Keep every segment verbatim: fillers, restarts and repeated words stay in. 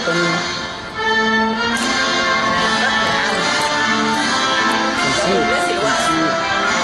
كنا نسيت نسيت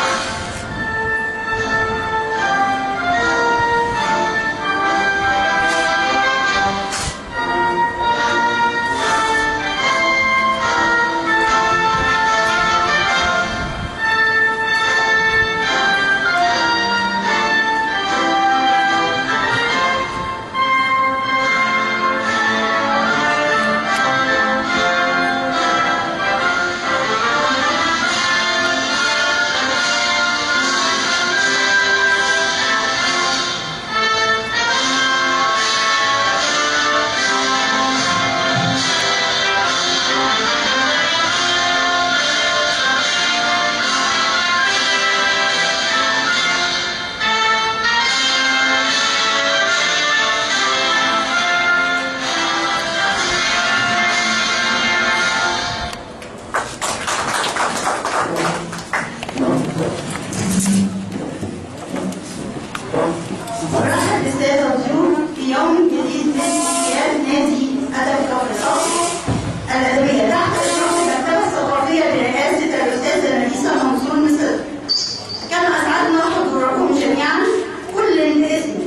مرحب بالسادة الضيوف في يوم جديد من أيام نادي أدب كفر الشيخ الأدبية تحت إشراف المكتبة الثقافية برئاسة الأستاذة نفيسة منصور مصر. كما أسعدنا حضوركم جميعا كل باسم.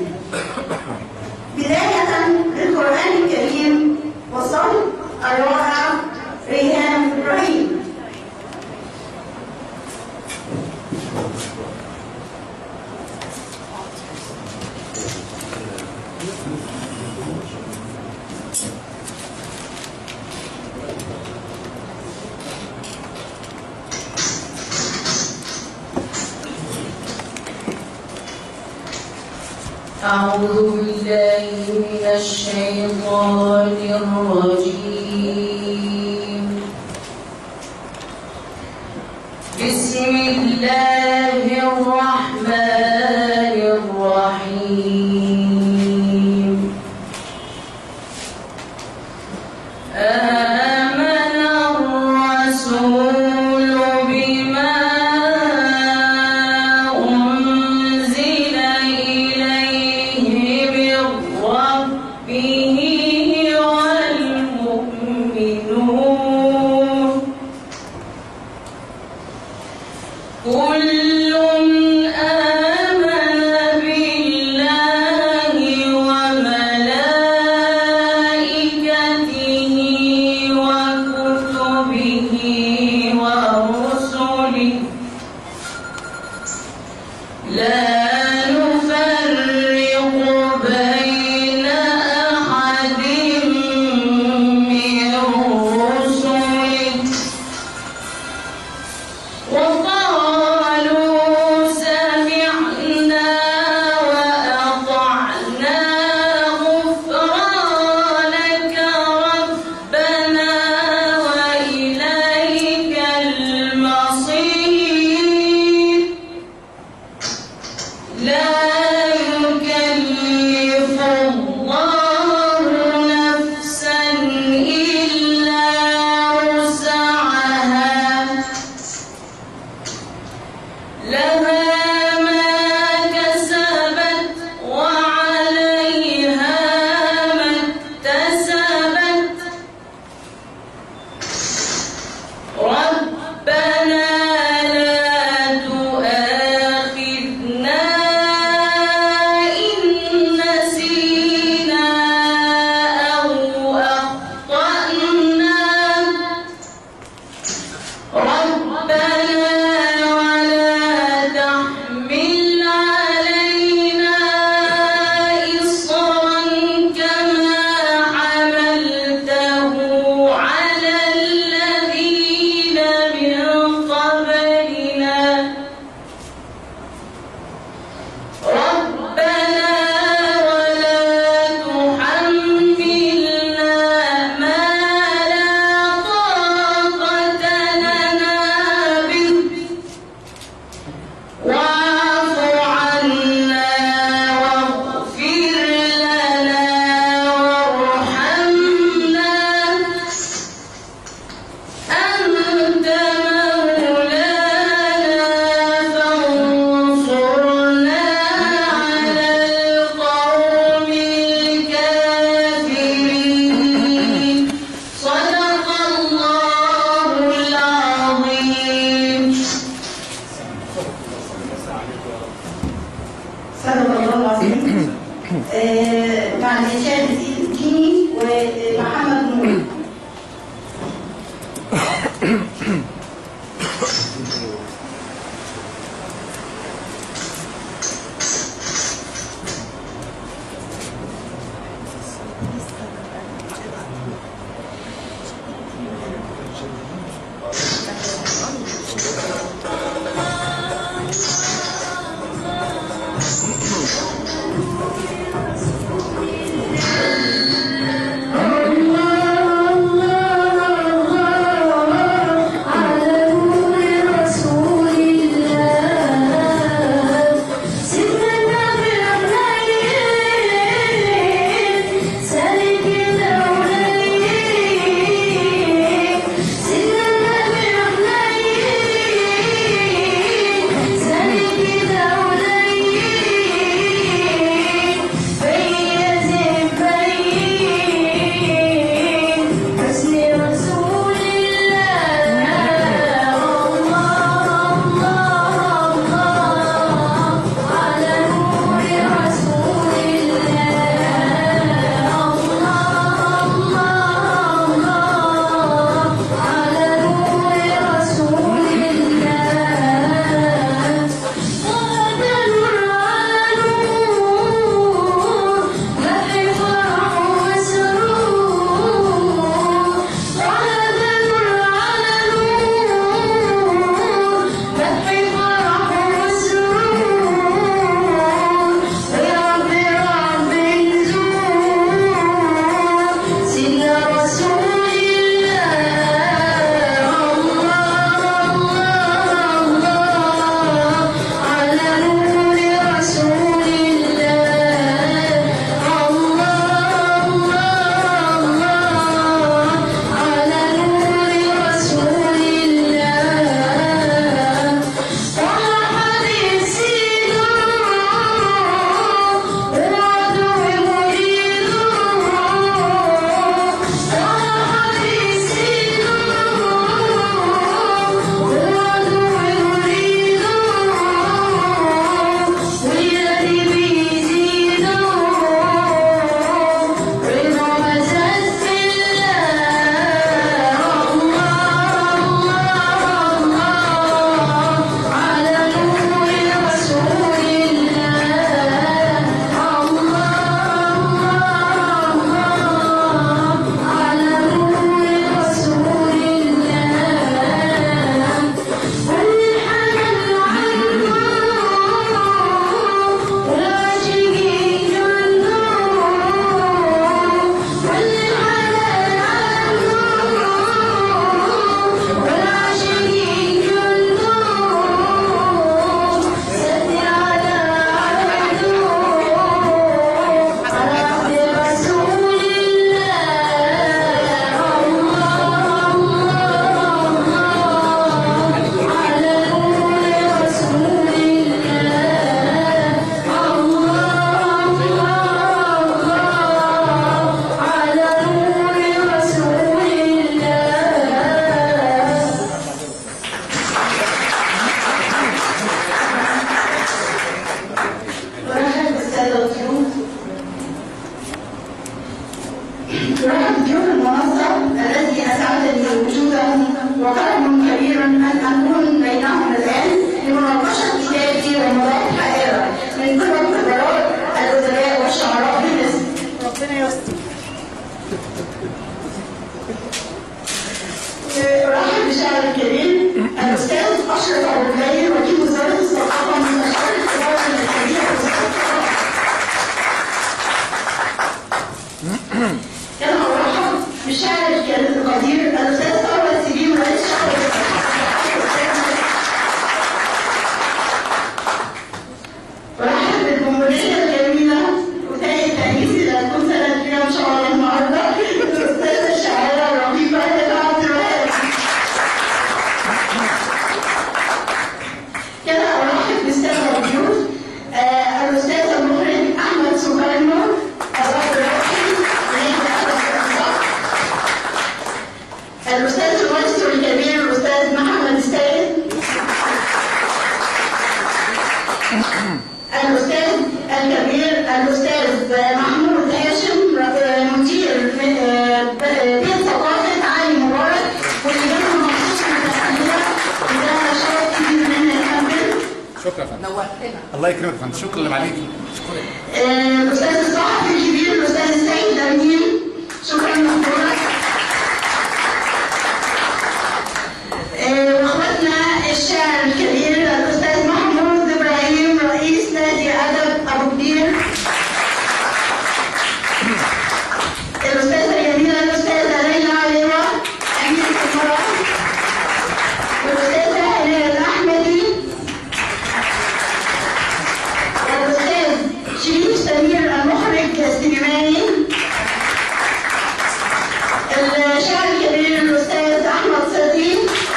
بداية للقرآن الكريم والصوت الرائع ريهام إبراهيم. أعوذ بالله من الشيطان الرجيم. بسم الله الرحمن الرحيم. آمن الرسول بما أنزل إليه من ربه والمؤمنون كل آمن بالله مع الإنشاد الديني ومحمد نور. الاستاذ محمود هاشم مدير بيت ثقافه علي مبارك واللي جابها مخصوص من التحليل وده شرف كبير مننا يكمل. شكرا يا فندم. نورتنا. الله يكرمك يا فندم. شكرا اللي عليكي. شكرا. الاستاذ الصحفي الكبير الاستاذ السيد امين شكرا لحضورك. واخواتنا الشاعر الكبير الاستاذ محمود ابراهيم رئيس نادي ادب ابو كبير. الاستاذه الجميله الاستاذه ليلى علوه امينه المراه. والاستاذه هلال احمدي. والاستاذ شريف سمير المخرج السينمائي. الشاعر الكبير الاستاذ احمد صديق.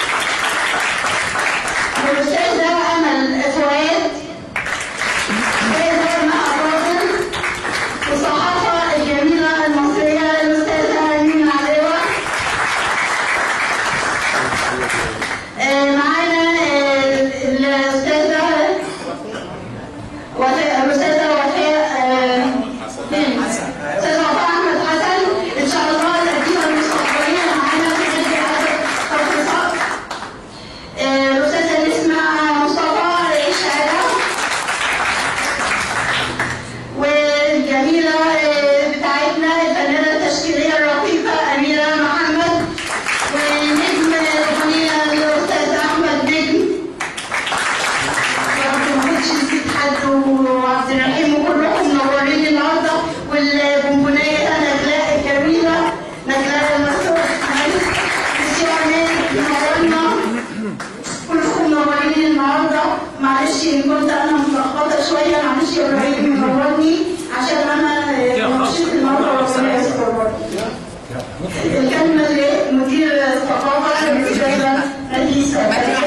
والاستاذه امل فؤاد. الاستاذه مها فاضل. والصحافه الجميله المصريه الاستاذه امين علوه. معانا الاستاذه وفاء الاستاذه وفاء استاذه وفاء احمد حسن ان شاء الله القديمه المستقبليه معانا في نادي ادب كفر صقر. الاستاذه نسمه مصطفى الشاعره. والجميله بتاعتنا الفنانه التشكيليه الرقيقه اميره محمد. ونجم الاغنيه الاستاذ احمد نجم. برضه ما كنتش نسيت حد وعبد الرحيم وكلكم منورين النهارده. والبونبونيه نجلاء الجميله نجلاء المسؤول الشيخ منورنا. كلكم منورين النهارده. معلش ان كنت انا متلخبطه شويه معلش يا ابراهيم منورني عشان انا مشيت النهارده وربنا يستر برضه. الكلمه لمدير الثقافه الاستاذه نفيسه.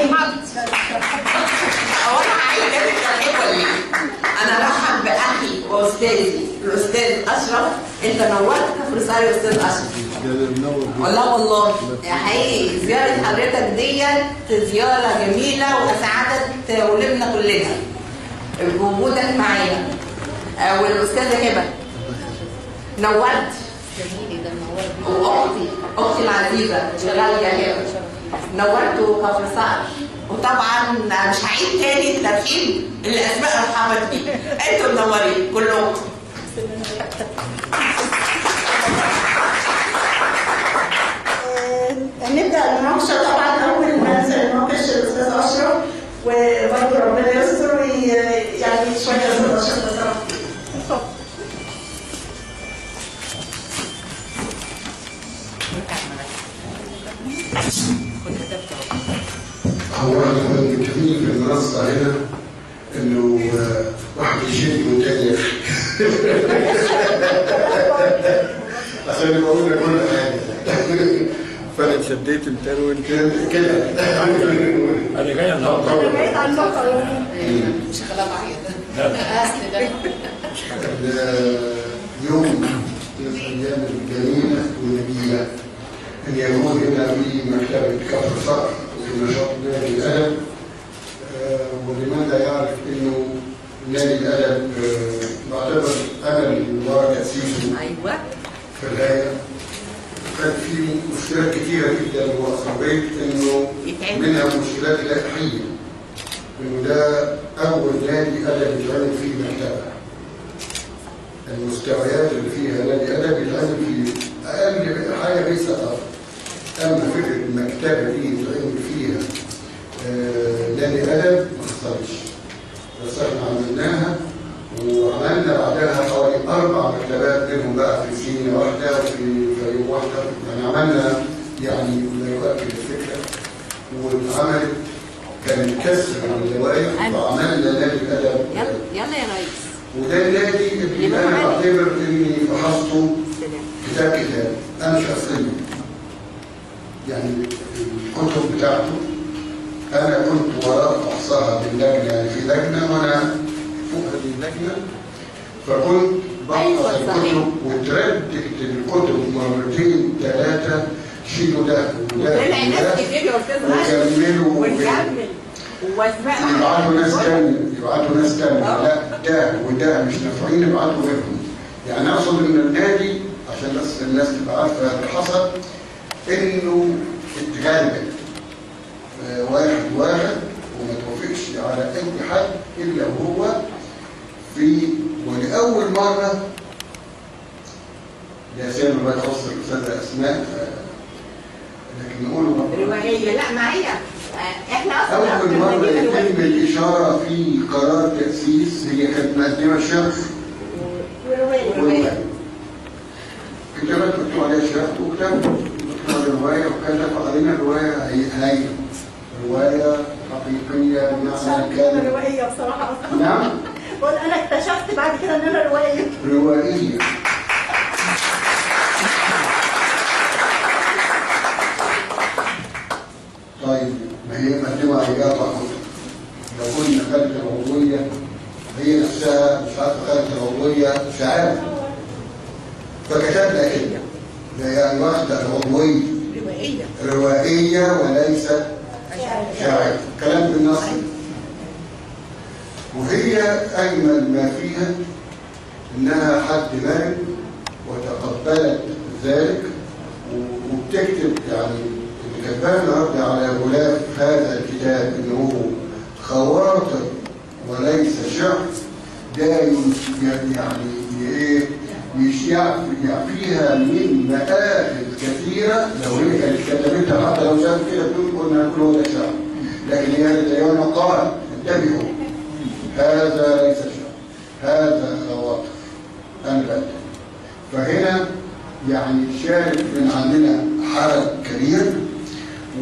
اولا عايزه اقول لك انا برحب باخي واستاذي الاستاذ اشرف. انت نورت كفر صقر يا استاذ اشرف. والله والله حقيقي زياره حضرتك ديت زياره جميله واسعدت ولبنا كلنا بوجودك معانا. والاستاذه هبه نورت. واختي اختي العزيزه غاليه هبه نورتوا كفر صقر. وطبعا مش هعيد تاني الترحيب اللي اسماء رحمت فيه. انتوا منورين كلكم. نبدا المناقشه. طبعا اول ما سنناقش الاستاذ اشرف وبرضه ربنا يستر يعني شويه استاذ اشرف بصراحه. هو الجميل في المنصة هنا انه واحد يشد والتاني عشان بقول لك كل حاجة. فانا اتشديت انت وانت كده. انا جاي النهارده. انا جاي على المقر. مش خلاص معايا ده يوم من الايام الجميلة والنبيلة ان يكون هنا في مكتبة كفر صقر في نشاط نادي الادب. ولمن لا يعرف انه نادي الادب بعتبر انا اللي ورا تاسيسه. ايوه. في الهيئه كان في مشكلات كثيره جدا واصريت انه منها مشكلات لائحيه. انه ده اول نادي ادب يتعمل فيه مكتبه. المستويات اللي فيها نادي ادب يتعمل فيه اقل حاجه ليس اقل. اما فكره المكتبه دي يتعمل فيها آه نادي ادب ما حصلش. بس احنا عملناها وعملنا بعدها حوالي اربع مكتبات منهم بقى في سينا واحده وفي فريق واحده. يعني عملنا يعني ما يؤكد الفكره. واتعملت كان كسر اللوائح وعملنا نادي الادب. يلا يلا يا ريس. وده النادي اللي انا بعتبر اني فحصته كتاب كتاب انا شخصيا. يعني الكتب بتاعته انا كنت وراء فحصها باللجنه. يعني في لجنه وانا فوق هذه اللجنه فكنت بحفظ الكتب وترددت الكتب مرتين ثلاثه. شيلوا ده وده طلع ناس كتير يا استاذ وكملوا ونكمل واسماء يبعتوا ناس تاني يبعتوا ناس تاني. لا ده وده مش نافعين ابعتوا غيرهم. يعني اقصد ان النادي عشان بس الناس تبقى عارفه اللي حصل انه اتغلب واحد واحد وما توافقش على اي حد الا وهو في ولاول مره لا سيما ما يخص الاستاذه اسماء لكن نقوله روائيه. لا ما هي احنا اصلا اول مره يتم الاشاره في قرار تاسيس هي كانت مقدمه شرح وروايه. كتابات مكتوب عليها شرح وكتاب مكتوب على الروايه وكتب علينا الروايه هي هي روايه حقيقيه بمعنى الكلمه. روائيه بصراحه اصلا. نعم. قول انا اكتشفت بعد كده ان انا روائيه. روائيه. طيب ما هي مقدمه على اجابه لو كنا خدت العضويه هي نفسها مش عارفه خدت العضويه مش عارف فكتبنا كده يعني واخده العضويه روائيه روائيه وليست شاعر كلام بالنص. وهي اجمل ما فيها انها حد مرن وتقبلت ذلك وبتكتب يعني اللي كتبها النهارده على غلاف هذا الكتاب انه خواطر وليس شعر. ده يعني ايه يعفيها من مآخذ كثيره لو هي كانت كتبتها حتى لو شافت كده بتقول قلنا نقول هو ده شعر لكن هي زي ما قال انتبهوا هذا ليس شعر هذا خواطر انا بقدم. فهنا يعني شارك من عندنا حرج كبير و...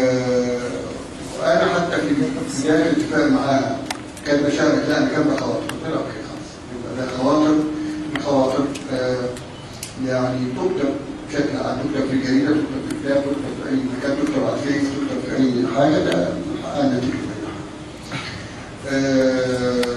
وانا حتى في بدايه الاتفاق معاها كان بشارك لا انا كان بخواطر قلت لها اوكي خلاص يبقى ده خواطر خواطر آه يعني تكتب بشكل عام تكتب في جريده تكتب في كتاب تكتب في اي مكان تكتب على الفيس تكتب في اي حاجه ده انا نتيجه منها. آه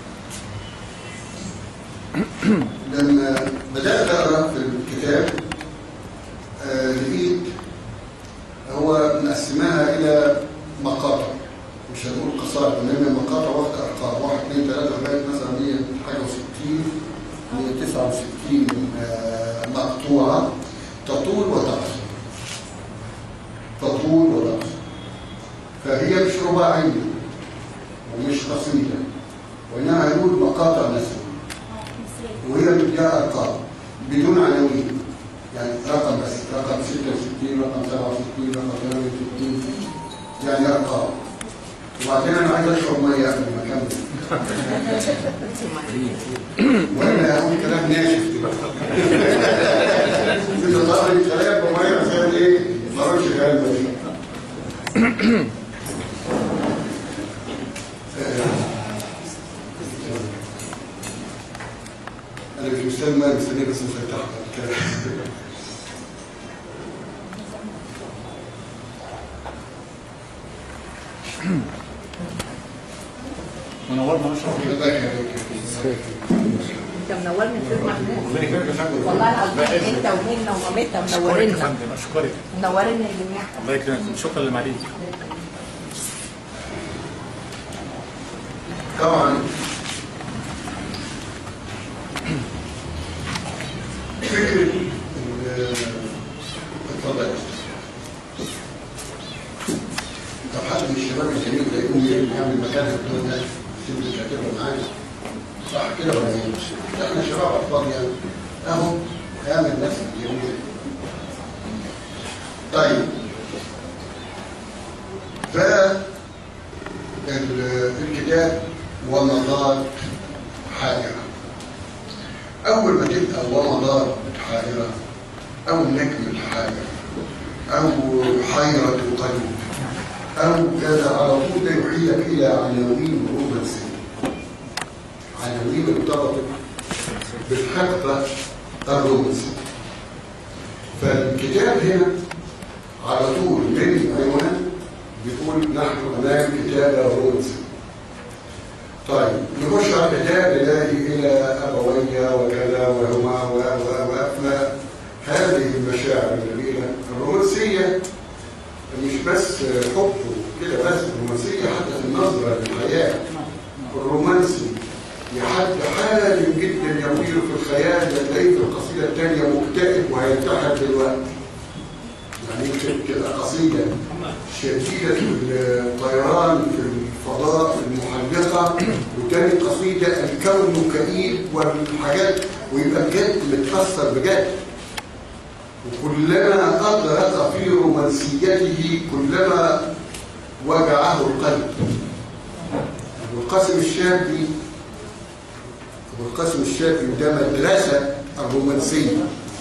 لما بدات اقرا في الكتاب آه لقيت هو مقسمها الى مقاطع مش هنقول قصائد انما مقاطع واخده ارقام واحد اثنين ثلاثه لغايه مثلا مية حاجه وستين مية وتسعة وستين آه مقطوعه تطول وتقصر تطول وتقصر. فهي مش رباعيه ومش قصيده وانما هنقول مقاطع نسويه وهي مديها ارقام بدون عناوين يعني رقم بس رقم ستة وستين رقم سبعة وستين رقم ثمانية وستين يعني ارقام. وبعدين انا عايز اشرب ميه قبل ما اكمل وانا هقول كلام ناشف كده طالب كلام بميه عشان ايه ما اقولش كلام بشر. انا مش مستني ما مستني بس مش هرتاح كده. منورنا ما شاء الله. انت منورني يا استاذ محمود والله العظيم انت ومنى ومامتها منورينا. اشكرك منورينا الجميع. الله يكرمك شكرا لمعاليك. طبعا فكره اتفضل طب حد من الشباب الجميل ده يقوم يعمل مكان الدكتور ده يسيب الكاتبه معانا صح كده ولا ايه؟ احنا شباب اطفال يعني اهو اعمل نفسك جميل. طيب فالكتاب ومضات حائرة. أول ما تبقى ومضات حائرة أو نجم الحائرة أو حيرة القلب أو كذا على طول يحيلك إلى عناوين رومانسية عناوين ارتبطت بالحقبة الرومانسية. فالكتاب هنا على طول من عنوان بيقول نحن أمام كتابة رومانسية. طيب نخش على الكتاب نلاقي إلى أبوية وكذا وهما وأفنى هذه المشاعر الجميلة الرومانسية مش بس حب كده بس الرومانسية حتى في النظرة للحياة. الرومانسي يحدد الخيال هتلاقيه في القصيدة الثانية مكتئب وهينتحر دلوقتي. يعني يمكن كده قصيدة شديدة الطيران في الفضاء المحلقة، وتاني قصيدة الكون كئيب والحاجات، ويبقى بجد متأثر بجد. وكلما أغرق في رومانسيته كلما وجعه القلب. أبو القاسم الشابي أبو القاسم الشابي ده مدرسة الرومانسية.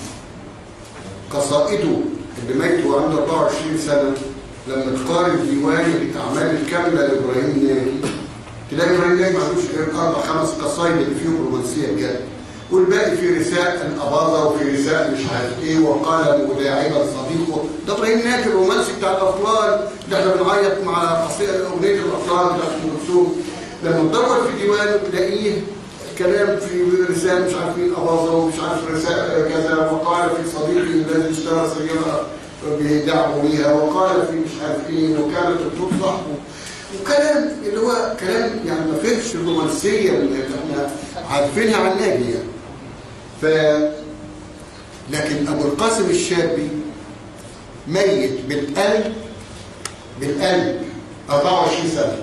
قصائده اللي ميت وعنده أربعة وعشرين سنة لما تقارن ديوانه الأعمال الكاملة لإبراهيم ناجي تلاقي إبراهيم ناجي ما عندوش غير أربع خمس قصايد اللي فيهم رومانسية بجد، والباقي في رساء الأباظة وفي رساء مش عارف إيه وقال مداعبا صديقه. ده إبراهيم ناجي الرومانسي بتاع الأطفال اللي إحنا بنعيط مع قصيدة أغنية الأطفال بتاعت أم كلثوم. لما تدور في ديوانه تلاقيه كلام في رسالة مش عارف مين أباظة ومش عارف رسالة كذا، وقال في صديقي الذي اشترى سيارة بيدعموا بيها، وقال في مش عارف ايه، وكانت الطول صاحبه، وكلام اللي هو كلام يعني ما فيهش الرومانسيه اللي احنا عارفينها عن ناجي يعني. ف لكن ابو القاسم الشابي ميت بالقلب بالقلب أربعة وعشرين سنة.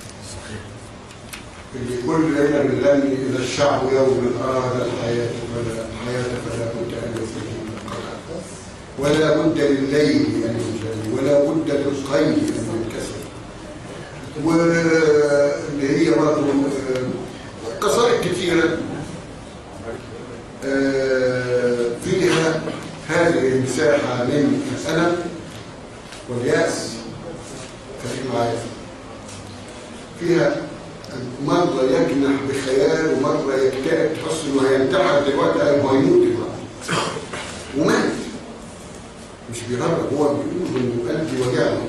اللي كل ليله بنغني اذا الشعب يوم اراد الحياه ولا الحياه فلا بد ان يستجيب القلب، ولا بد لليل ان يجري، ولا بد للخيل ان ينكسر. واللي هي برضه قصائد كثيره فيها هذه المساحه من الالم والياس. خليك معايا. فيها مرة يجنح بخيال ومرة يكتئب تحس انه هينتحر دلوقتي او هيموت دلوقتي. ومات. مش بيهرب، هو بيقول انه قلبي وجعني.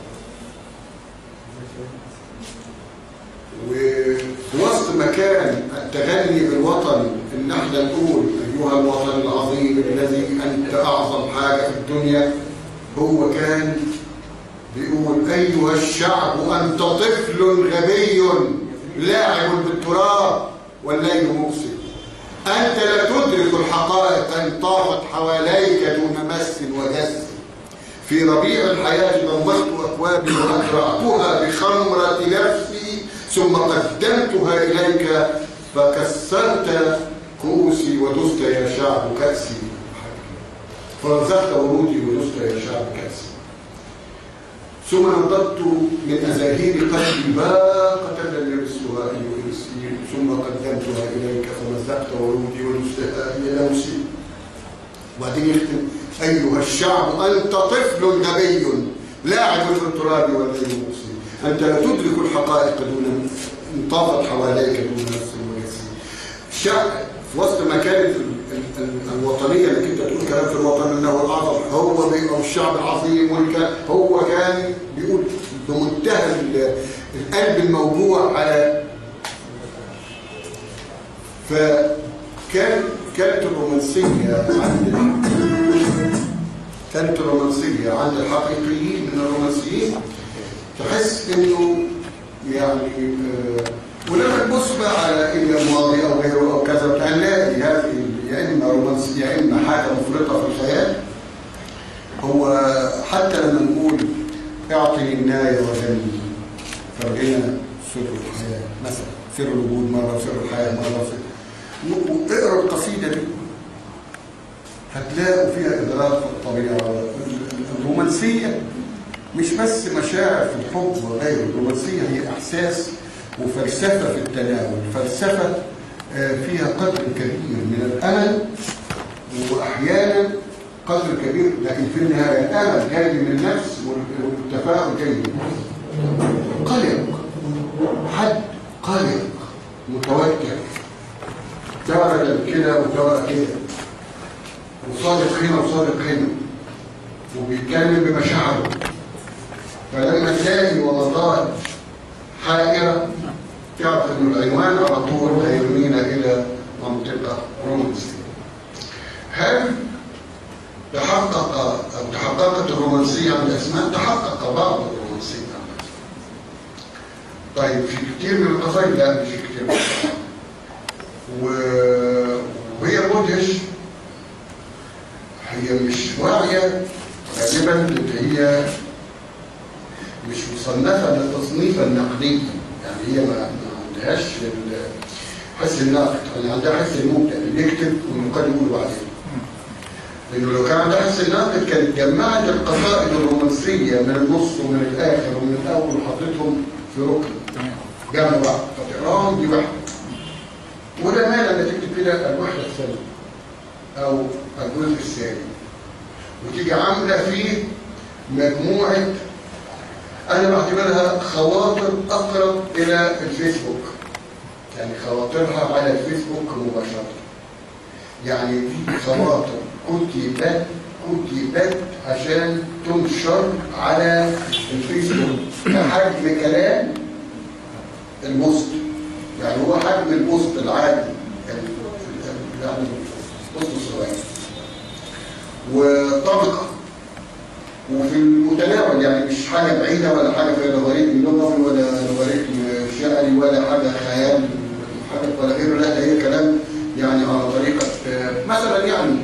وفي وسط مكان التغني بالوطن ان احنا نقول ايها الوطن العظيم الذي انت اعظم حاجة في الدنيا، هو كان بيقول ايها الشعب انت طفل غبي لاعب بالتراب والليل مقسم، أنت لا تدرك الحقائق إن طافت حواليك دون مس وجس. في ربيع الحياة ضمخت أكوابي وأقرأتها بخمرة نفسي ثم قدمتها إليك فكسرت كؤوسي ودست يا شعب كأسي، فرزقت ورودي ودست يا شعب كأسي. ثم نضبت من أزاهير قلبي باقة لم يمسها أي إنسي، ثم قدمتها إليك فمزقت ورودي ودستها إلى نفسي. وبعدين يختم أيها الشعب أنت طفل غبي لاعب في التراب والليل مقسم، أنت لا تدرك الحقائق دون إن طافت حواليك دون نفس وجسم. الشعب في وسط ما كانت الوطنيه اللي كنت تقول كلام في الوطن انه الاعظم، هو بيبقى الشعب العظيم، هو كان بيقول بمنتهى القلب الموجوع على. فكان كانت الرومانسيه عند كانت الرومانسيه عند الحقيقيين من الرومانسيين تحس انه يعني آه ولما تبص بقى على إلى الماضي أو غيره أو كذا هنلاقي هذه يا إما رومانسي يا إما حاجة مفرطة في الخيال. هو حتى لما نقول اعطني الناية وجني فرجنا سر الحياة مثلا، سر الوجود مرة، سر الحياة مرة، سر اقرأ القصيدة دي هتلاقوا فيها إدراك في الطبيعة. الرومانسية مش بس مشاعر في الحب وغيره، الرومانسية هي إحساس وفلسفة في التناول، فلسفة فيها قدر كبير من الأمل وأحيانا قدر كبير، لكن في النهاية الأمل جاي من النفس والتفاؤل جاي من قلق، حد قلق متوتر تارة كده وتارة كده وصادق هنا وصادق هنا وبيتكلم بمشاعره. فلما تلاقي ومضات حائرة تعرف ان العنوان على طول هيرمينا الى منطقة رومانسية. هل تحقق او تحققت الرومانسية عند اسماء؟ تحقق بعض الرومانسية. طيب في كتير من القصائد لا مش كتير من القصائد. وهي مدهش هي مش واعية غالبا اللي هي مش مصنفة للتصنيف النقدي، يعني هي ما عندهاش حس الناقد، يعني عندها حس المبدع اللي بيكتب والمقدم يقول بعدين. لأنه لو كان عندها حس الناقد كانت جمعت القصائد الرومانسية من النص ومن الآخر ومن الأول وحطيتهم في ركن جنب بعض فتقراهم دي واحدة. وده معنى انك تكتب كده الوحدة الثانية أو الجزء الثاني وتيجي عاملة فيه مجموعة أنا بعتبرها خواطر أقرب إلى الفيسبوك، يعني خواطرها على الفيسبوك مباشرة. يعني دي خواطر كتبت كتبت عشان تنشر على الفيسبوك كحجم كلام البوست، يعني هو حجم البوست العادي يعني البوست الصغير وطبقة وفي المتناول، يعني مش حاجة بعيدة ولا حاجة في لوغاريتم لغوي ولا لوغاريتم شعري ولا حاجة خيال ولا غيره، لا هي كلام يعني على طريقة مثلا يعني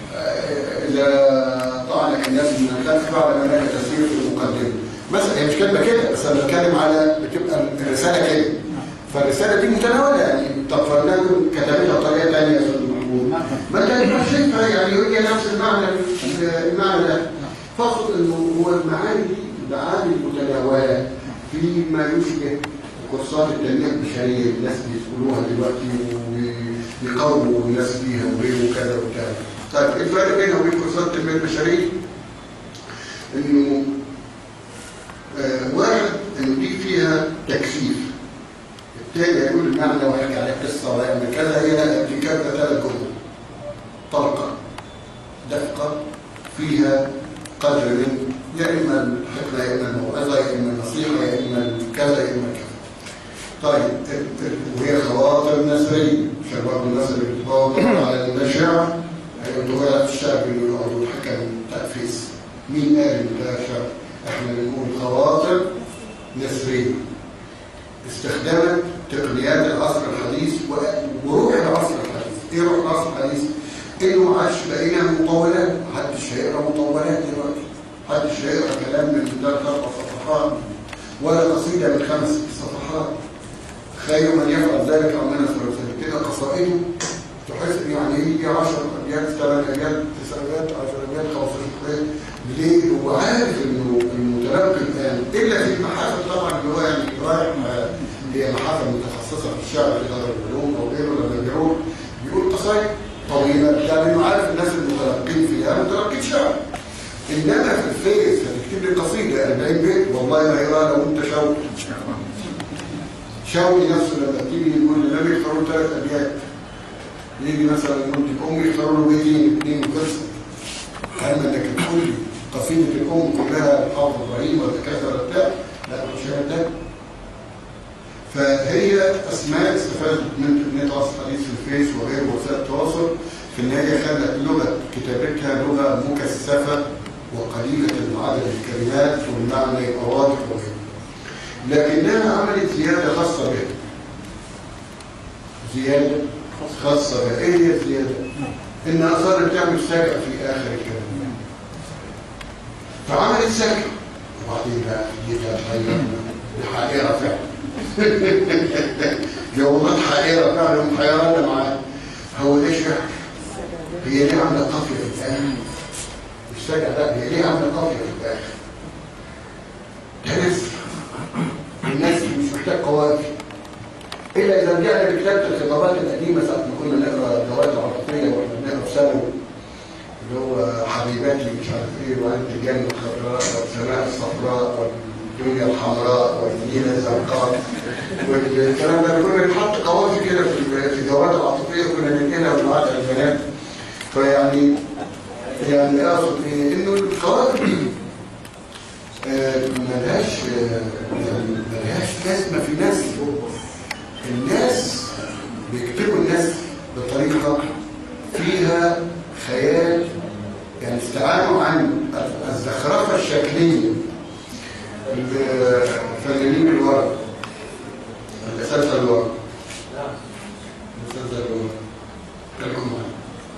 إذا طعنك الناس من الخلف فعلا هناك تسير في المقدمة مثلا، هي مش كلمة كده بس أنا بتكلم على بتبقى الرسالة كده، فالرسالة دي متناولة يعني طب فلنكن كتبتها بطريقة ثانية يا أستاذ محمود ما أنت شايفها يعني هي نفس المعنى المعنى ده، فاقصد إنه هو المعاني دي المعاني المتناولة فيما يشبه كورسات التنمية البشرية الناس بيدخلوها دلوقتي وبيقاوموا الناس فيها وغيره وكذا وكذا. طيب الفرق بينها وبين كورسات التنمية البشرية إنه آه واحد إنه دي فيها تكثيف، الثاني يقول المعنى ويحكي عليه قصة ويعمل كذا، هي في كذا ثلاث جمل طلقة دقة فيها قدر من يا إما الحكمة يا إما الموعظة يا إما النصيحة يا إما كذا يا إما كذا. طيب وهي خواطر نثرية، شباب النثر اللي بتطور على النشاع هيقولوا الشعب اللي يقعدوا الحكم تأفيس. مين قال إن ده شعب؟ إحنا بنقول خواطر نثرية استخدمت تقنيات العصر الحديث وروح العصر الحديث. إيه روح العصر الحديث؟ إنه ما عادش بقينا مطولات، محدش هيقرا مطولات دلوقتي، محدش هيقرا كلام من ثلاث أربع صفحات ولا قصيدة من خمس صفحات. خير من يفعل ذلك أو من يفعل ذلك كده قصائده تحس يعني هي عشر أبيات ثمان أبيات تسع أبيات عشر أبيات خمستاشر أبيات. ليه؟ هو عارف إنه المتلقي الآن إلا في المحافل طبعا اللي هو يعني رايح هي محافل متخصصة في الشعر في دار العلوم أو غيره لما بيروح بيقول قصائد طويلة يعني إنه عارف الناس المتلقين فيها متلقين شعر. إنما في الفيس هتكتب لي قصيدة أربعين بيت والله ما يقرأ لو أنت شوقي. شوقي نفسه لما تيجي يقول لي لم يختاروا ثلاث أبيات يجي مثلا يقول أمي يختاروا له بيتين اثنين قصة. هل انك تقول لي قصيدة الأم كلها حافظ إبراهيم ولا كذا ولا بتاع؟ لا مش هذا. فهي أسماء استفادت من تقنية العصر الحديث في الفيس وغيره وسائل التواصل في النهاية خلت لغة كتابتها لغة مكثفة وقليلة عدد الكلمات والمعنى يبقى واضح وغيره. لكنها عملت زيادة خاصة بها. زيادة خاصة بها. ايه هي الزيادة؟ انها صارت تعمل سجع في اخر الكلام. فعملت سجع وبعدين بقى جيتها تغير بحائرة فعلا. جوابات حائرة فعلا محيرانة معاه. هو ايش يعني؟ هي ليه عاملة قافية في الاخر؟ مش سجع لا هي ليه عاملة قافية في الاخر؟ ده نسر. الناس مش محتاج قوافي الا اذا رجعنا لكتابه الخطابات القديمه ساعه ما كنا نقرا الجواد العاطفيه واحنا بنقرا في ثانوي اللي هو حبيباتي مش عارف ايه وانت الجنه الخضراء والسماء الصفراء والدنيا الحمراء والنيل الزرقاء والكلام ده كنا بنحط قوافي كده في الجواد العاطفيه كنا بننقلها ونبعتها للبنات. فيعني يعني اقصد ايه؟ انه القوافي دي ملهاش يعني ملهاش لازمه في ناس. الناس بيكتبوا الناس بطريقه فيها خيال يعني استعانوا عن الزخرفه الشكليه. الفنانين الورق الاساتذه الورق الاساتذه الورق كلكم معايا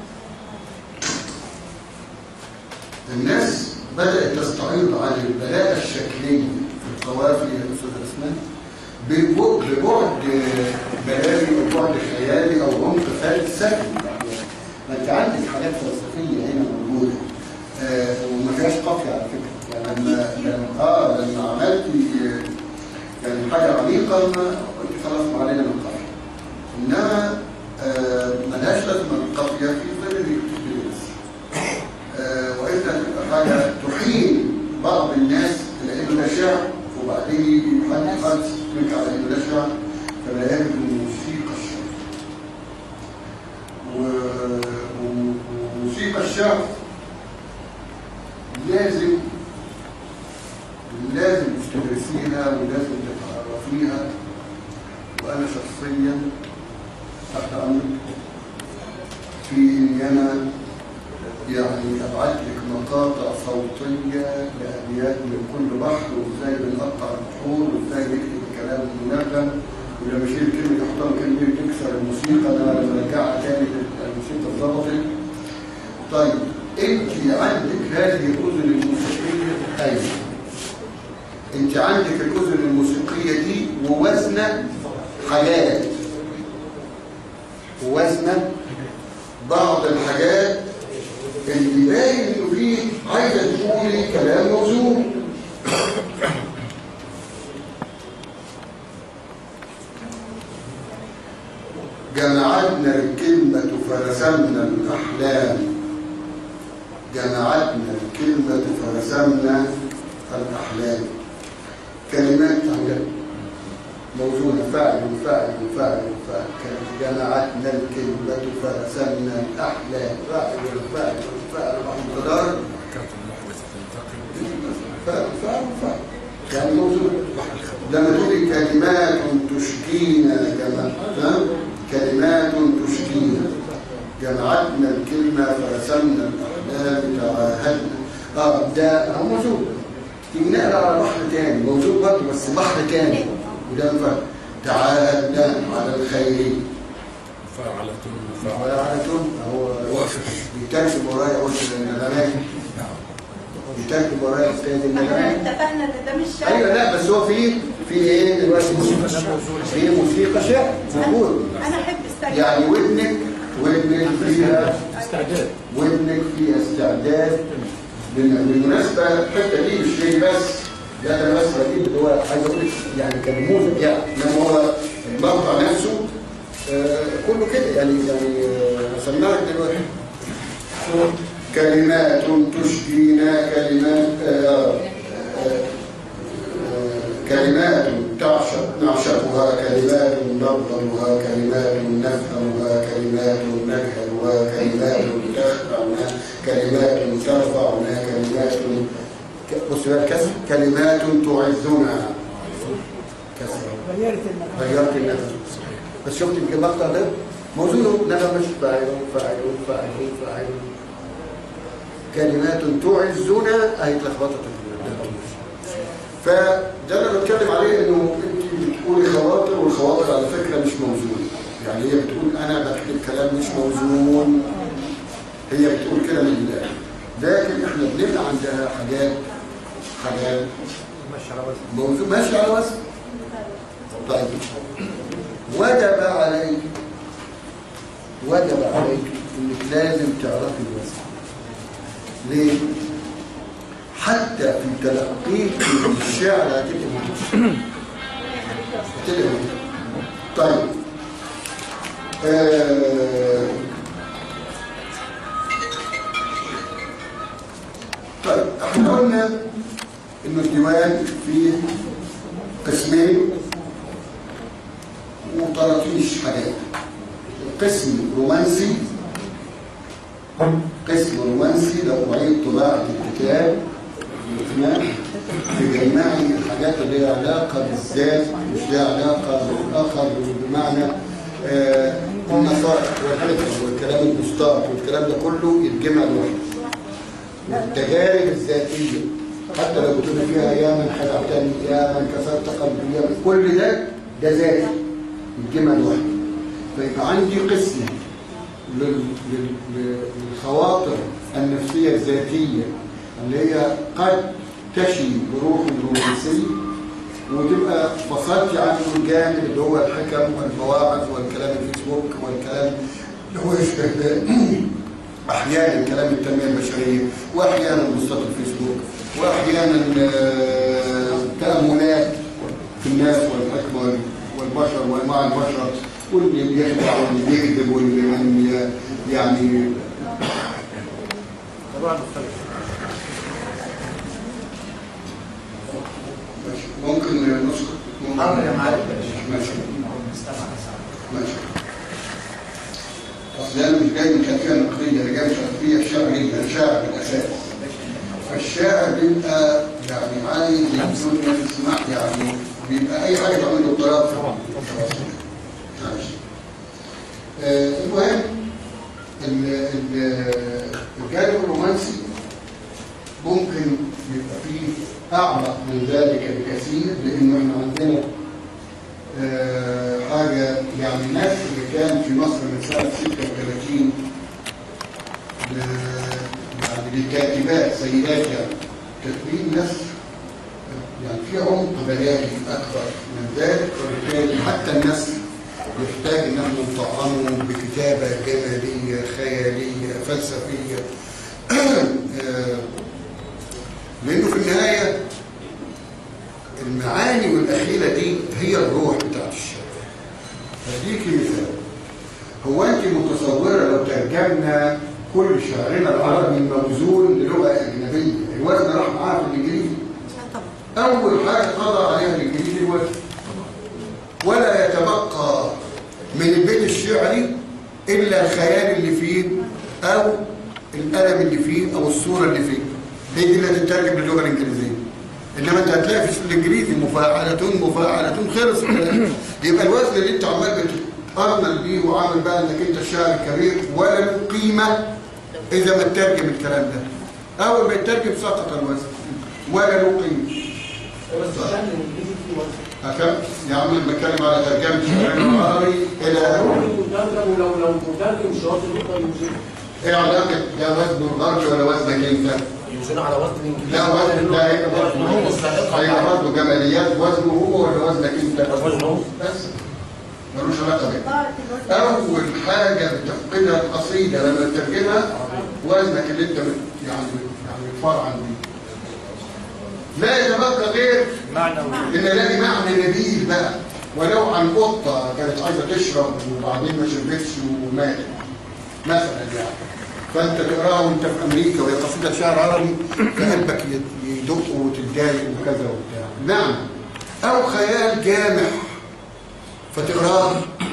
الناس بدأت تستعيض عن البلاغة الشكلية في القوافي يا أستاذ أسماء ببعد بلاغي أو بعد خيالي أو عمق فلسفي. ما أنت عندك حاجات فلسفية هنا موجودة آه وما فيهاش قافية على فكرة. يعني لما لما آه لما عملت يعني حاجة عميقة قلت خلاص ما علينا من القافية. إنما آه ملهاش لازمة القافية في ظل الاكتباس. آه وإذا حاجة تحيل بعض الناس لأنه ده شعر وبعدين حد حد يمكن على إنه ده شعر فلا يجب موسيقى الشعر. وموسيقى الشعر لازم لازم تدرسيها ولازم تتعرفيها. وأنا شخصيا تحت أمرك في إني أنا يعني أبعت لك مقاطع صوتية لأبيات من كل بحر وإزاي بنقطع البحور وإزاي نكتب الكلام المنغم ولما أشيل كلمة أحطها كلمة تكسر الموسيقى أنا لما أرجعها تاني الموسيقى اتظبطت. طيب أنت عندك هذه الأذن الموسيقية؟ أيوه. أنت عندك الأذن الموسيقية دي ووزنة حاجات ووزنة بعض الحاجات اللي باين انه فيه عايزه تقولي كلام موزون. جمعتنا الكلمة فرسمنا الأحلام جمعتنا الكلمة فرسمنا الأحلام. كلمات موزونة فاعل وفاعل وفاعل وفاعل. جمعتنا الكلمة فرسمنا الأحلام فاعل وفاعل وفاعل وفاعل فاعل فاعل وفاعل. يعني موزونة. لما تقولي كلمات تشكينا جمعتنا كلمات تشكينا جمعتنا الكلمة فرسمنا الأحلام تعاهدنا. اه ده موزون. تيجي نقرا على بحر تاني موزون برضه بس بحر تاني وده فرق. تعاهدنا على الخير فعلتم فعلتم هو بيترجم ورايا قلت النغمات بيترجم ورايا استاذ النغمات. احنا اتفقنا ان ده مش شعر. ايوه لا بس هو في في ايه دلوقتي موسيقى شعر في موسيقى شعر موجود. انا احب استعجال يعني ودنك ودنك فيها استعداد ودنك فيها استعداد. بالمناسبه الحته دي مش ليه بس لا ده بس اكيد هو عايز اقول يعني كنموذج يعني انما هو المقطع نفسه آه كله كده يعني يعني هسمعك آه دلوقتي. كلمات تشكينا كلمات آه آه آه كلمات تعشق نعشقها كلمات نبغضها كلمات نفهمها كلمات نجهلها كلمات تخدعنا كلمات ترفعنا كلمات بص بقى الكسر كلمات تعزنا كسر غيرت النفس غيرت النفس بس شفت المقطع ده موزونه نغمش فاعل فاعل فاعل فاعل كلمات تعزنا اهي اتلخبطت. فده اللي بتكلم عليه انه انت بتقولي خواطر والخواطر على فكره مش موزونه. يعني هي بتقول انا بكتب كلام مش موزون هي بتقول كده من الله لكن احنا بنبقى عندها حاجات حاجات ماشي على وزن موزون ماشي على وزن. طيب وجب عليك وجب عليك انك لازم تعرفي الوزن. ليه؟ حتى في تلقيك الشعر هتبقى هتبقى طيب آه طيب احنا قلنا انه الديوان فيه قسمين وطرطيش حاجات. قسم رومانسي قسم رومانسي لو أعيد طباعة الكتاب تجمعي الحاجات اللي لها علاقة بالذات مش لها علاقة بالآخر بمعنى آه النصائح والحكم والكلام المستعط والكلام ده كله يتجمع لوحده. التجارب الذاتية حتى لو بتقول فيها يا من خدعتني يا من كسرت قلبي كل ده ده ذاتي يتجمع لوحده. فيبقى عندي قسم للخواطر النفسية الذاتية اللي هي قد تشي بروح الرومانسي وتبقى فصلت عنه الجانب اللي هو الحكم والمواعظ والكلام الفيسبوك والكلام اللي هو يشبه احيانا كلام التنميه البشريه، واحيانا بوستات الفيسبوك، واحيانا تاملات في الناس والحكمه والبشر وانواع البشر، واللي بيخدع واللي بيكذب واللي يعني طبعا مختلف. ممكن نسكت ممكن يا معلم ماشي ماشي. اصل انا مش جاي من خلفيه نقديه، انا جاي من خلفيه شعريه، انا شاعر بالاساس. فالشاعر بيبقى يعني عايز الدنيا تسمع، يعني بيبقى اي حاجه تعمل له اضطراب طبعا. ماشي. آه المهم الجانب الرومانسي ممكن يبقى فيه اعمق من ذلك بكثير، لانه احنا عندنا آه حاجه يعني الناس اللي كان في مصر من سنه ستة وثلاثين يعني للكاتبات سيدات يعني كاتبين ناس يعني في عمق بلاغي اكبر من ذلك، وبالتالي حتى الناس يحتاج ان احنا نطعمه بكتابه جماليه خياليه فلسفيه لانه في النهايه المعاني والاخيله دي هي الروح بتاعت الشعر. هديكي مثال. هو انت متصوره لو ترجمنا كل شعرنا العربي موزون للغه اجنبيه الوزن راح معاها في الانجليزي؟ اول حاجه قضى عليها الانجليزي الوزن، ولا يتبقى من البيت الشعري الا الخيال اللي فيه او القلم اللي فيه او الصوره اللي فيه، هي دي اللي هتترجم للغه الانجليزيه. انما انت هتلاقي في الانجليزي مفاعله مفاعله خلص. يبقى الوزن اللي انت عمال بتتامل بيه وعامل بقى انك انت الشاعر الكبير ولا له قيمه اذا ما تترجم الكلام ده. اول ما يترجم سقط الوزن ولا له قيمه. بس الشعر الانجليزي فيه وزن. أكمل يا عم بتكلم على ترجمة الشعر العربي إلى مترجم ولو لو مترجم شاطر يقدر يوزنه. إيه علاقة ده وزن الغرب ولا وزنك أنت؟ يوزنه على وزن الانجليزي. لا وزن ده هيبقى برضه هيبقى برضه جماليات وزنه هو ولا وزنك أنت؟ وزنه بس ملوش علاقة بيه. أول حاجة بتفقدها القصيدة لما تترجمها وزنك اللي أنت يعني يعني بتفرعن بيه. لا يتبقى غير معنى ان الاقي معنى نبيل بقى، ولو عن قطه كانت عايزه تشرب وبعدين ما شربتش وماتت مثلا يعني، فانت تقراها وانت في امريكا وهي قصيده شعر عربي فقلبك يدق وتتضايق وكذا وبتاع. نعم. او خيال جامح فتقراه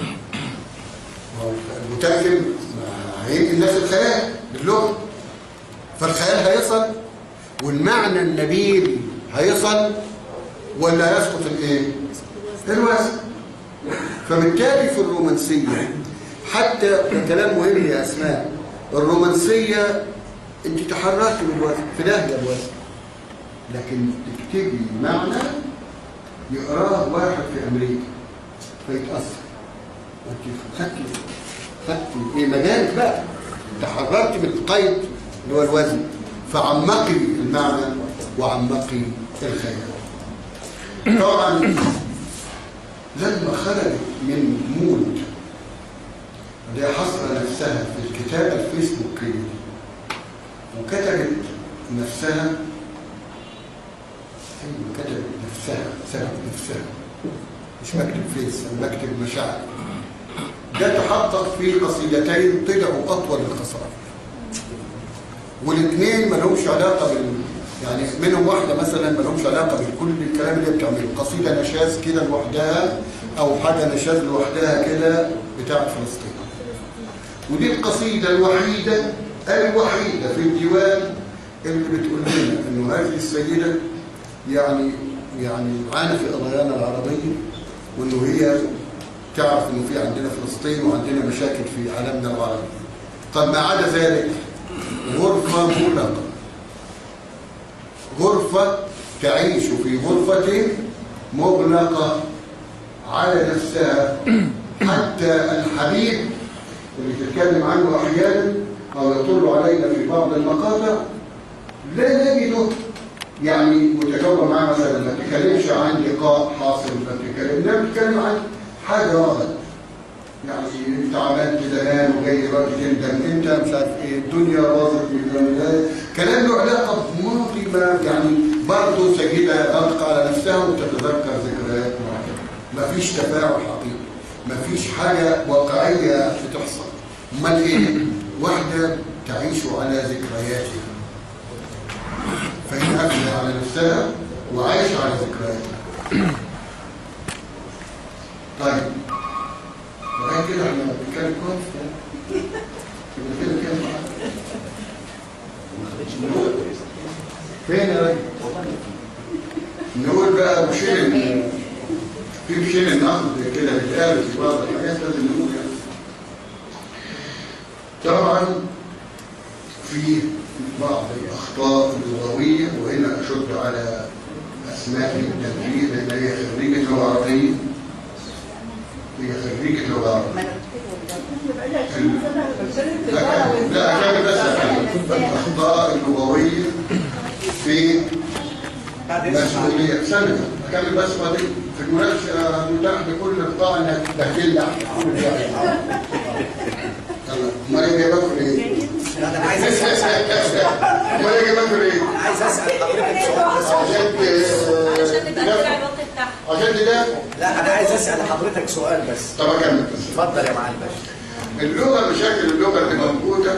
المترجم هينقل الناس الخيال باللغه، فالخيال هيصل والمعنى النبيل هيصل ولا يسقط الايه؟ الوزن. فبالتالي في الرومانسيه حتى ده كلام مهم يا اسماء، الرومانسيه انت تحركت بالوزن في داهيه الوزن، لكن تكتبي معنى يقراه واحد في امريكا فيتاثر، وانت خدتي خدتي ايه مجالك بقى، تحركتي بالقيد اللي هو الوزن، فعمقي المعنى وعمقي الخيال. طبعا لما خرجت من مود اللي حصر نفسها في الكتابة الفيسبوكية وكتبت نفسها كتبت نفسها سبب نفسها مش بكتب فيس انا بكتب مشاعر، ده تحقق في قصيدتين طلعوا اطول القصائد والاثنين ما لهمش علاقه بال يعني منهم واحده مثلا ما لهمش علاقه بكل الكلام اللي بتعمله، قصيده نشاز كده لوحدها او حاجه نشاز لوحدها كده بتاعت فلسطين. ودي القصيده الوحيده الوحيده في الديوان اللي بتقول لنا انه هذه السيده يعني يعني معانا في قضايانا العربيه، وانه هي تعرف انه في عندنا فلسطين وعندنا مشاكل في عالمنا العربي. طب ما عدا ذلك غرفة مغلقة، غرفة تعيش في غرفة مغلقة على نفسها، حتى الحبيب اللي تتكلم عنه أحيانا أو يطل علينا في بعض المقاطع لا نجده يعني متجاوب معاه مثلا ما بتتكلمش عن لقاء حاصل، ما بتتكلم لا بتتكلم عن حاجه غلط. يعني انت عملت زمان وجاي دلوقتي تندم، انت مش عارف ايه، الدنيا باظت من كلام له علاقه بماضي ما، يعني برضه سيده غلقه على نفسها وتتذكر ذكريات معينه. مفيش تفاعل حقيقي، مفيش حاجه واقعيه بتحصل. امال ايه؟ واحده تعيش على ذكرياتها، فهي قافله على نفسها وعايشه على ذكرياتها. طيب لغايه كده احنا بنتكلم كويس كده كده كده فين يا راجل؟ نقول بقى بشيل في بشيل النقد كده بيتقابل في بعض الحاجات لازم نقول يعني. طبعا في بعض الاخطاء اللغويه، وهنا اشد على اسماء التنفيذ لان هي خريجه لغه عربيه، هي خريجه لغه عربيه. لا أكمل بس الأخطاء اللغوية في مسؤولية سنة. أكمل بس بعدين في المناقشة متاح لكل القطاع إنك تهجل أمال إيه جايبكم ليه؟ أنا عايز أسأل أمال إيه جايبكم ليه؟ أنا عايز أسأل حضرتك سؤال بس عشان عشان تدافع. لا أنا عايز أسأل حضرتك سؤال بس. طب أكمل بس. اتفضل يا معالي الباشا. اللغة مشاكل اللغة اللي موجودة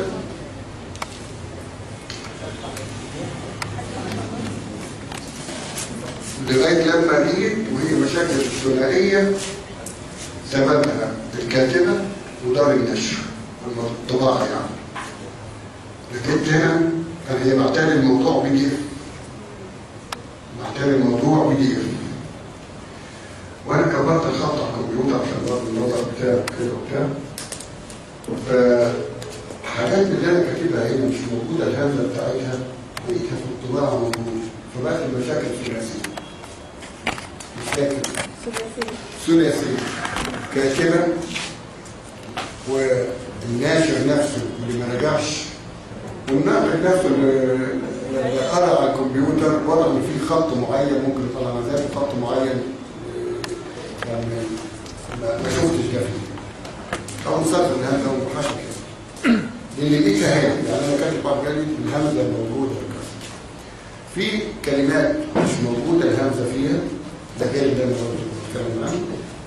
لغاية لما جيت، وهي مشاكل الثنائية سببها الكاتبة ودار النشر الطباعة يعني. لكن هنا كان هي معتبر الموضوع بي دي اف، معتبر الموضوع بي دي اف، وأنا كبرت الخط على الكمبيوتر عشان برضه النظر بتاعي كده وبتاع. فحاجات اللي انا كاتبها هي مش موجوده، الهمزه بتاعتها لقيتها في الطباعه موجوده، فبقت المشاكل ثلاثيه. مش فاكر ثلاثيه كاتبه، والناشر نفسه اللي ما رجعش، والناقد نفسه اللي قرأ على الكمبيوتر وضع ان في خط معين ممكن يطلع مزاج خط معين، يعني ما شفتش ده فيه. أو مسافر الهمزة ومحاشة كده لأن دي كهانة، يعني أنا كاتب بعض جالي الهمزة موجودة في كلمات مش موجودة الهمزة فيها، ده غير اللي أنا بتكلم عنه.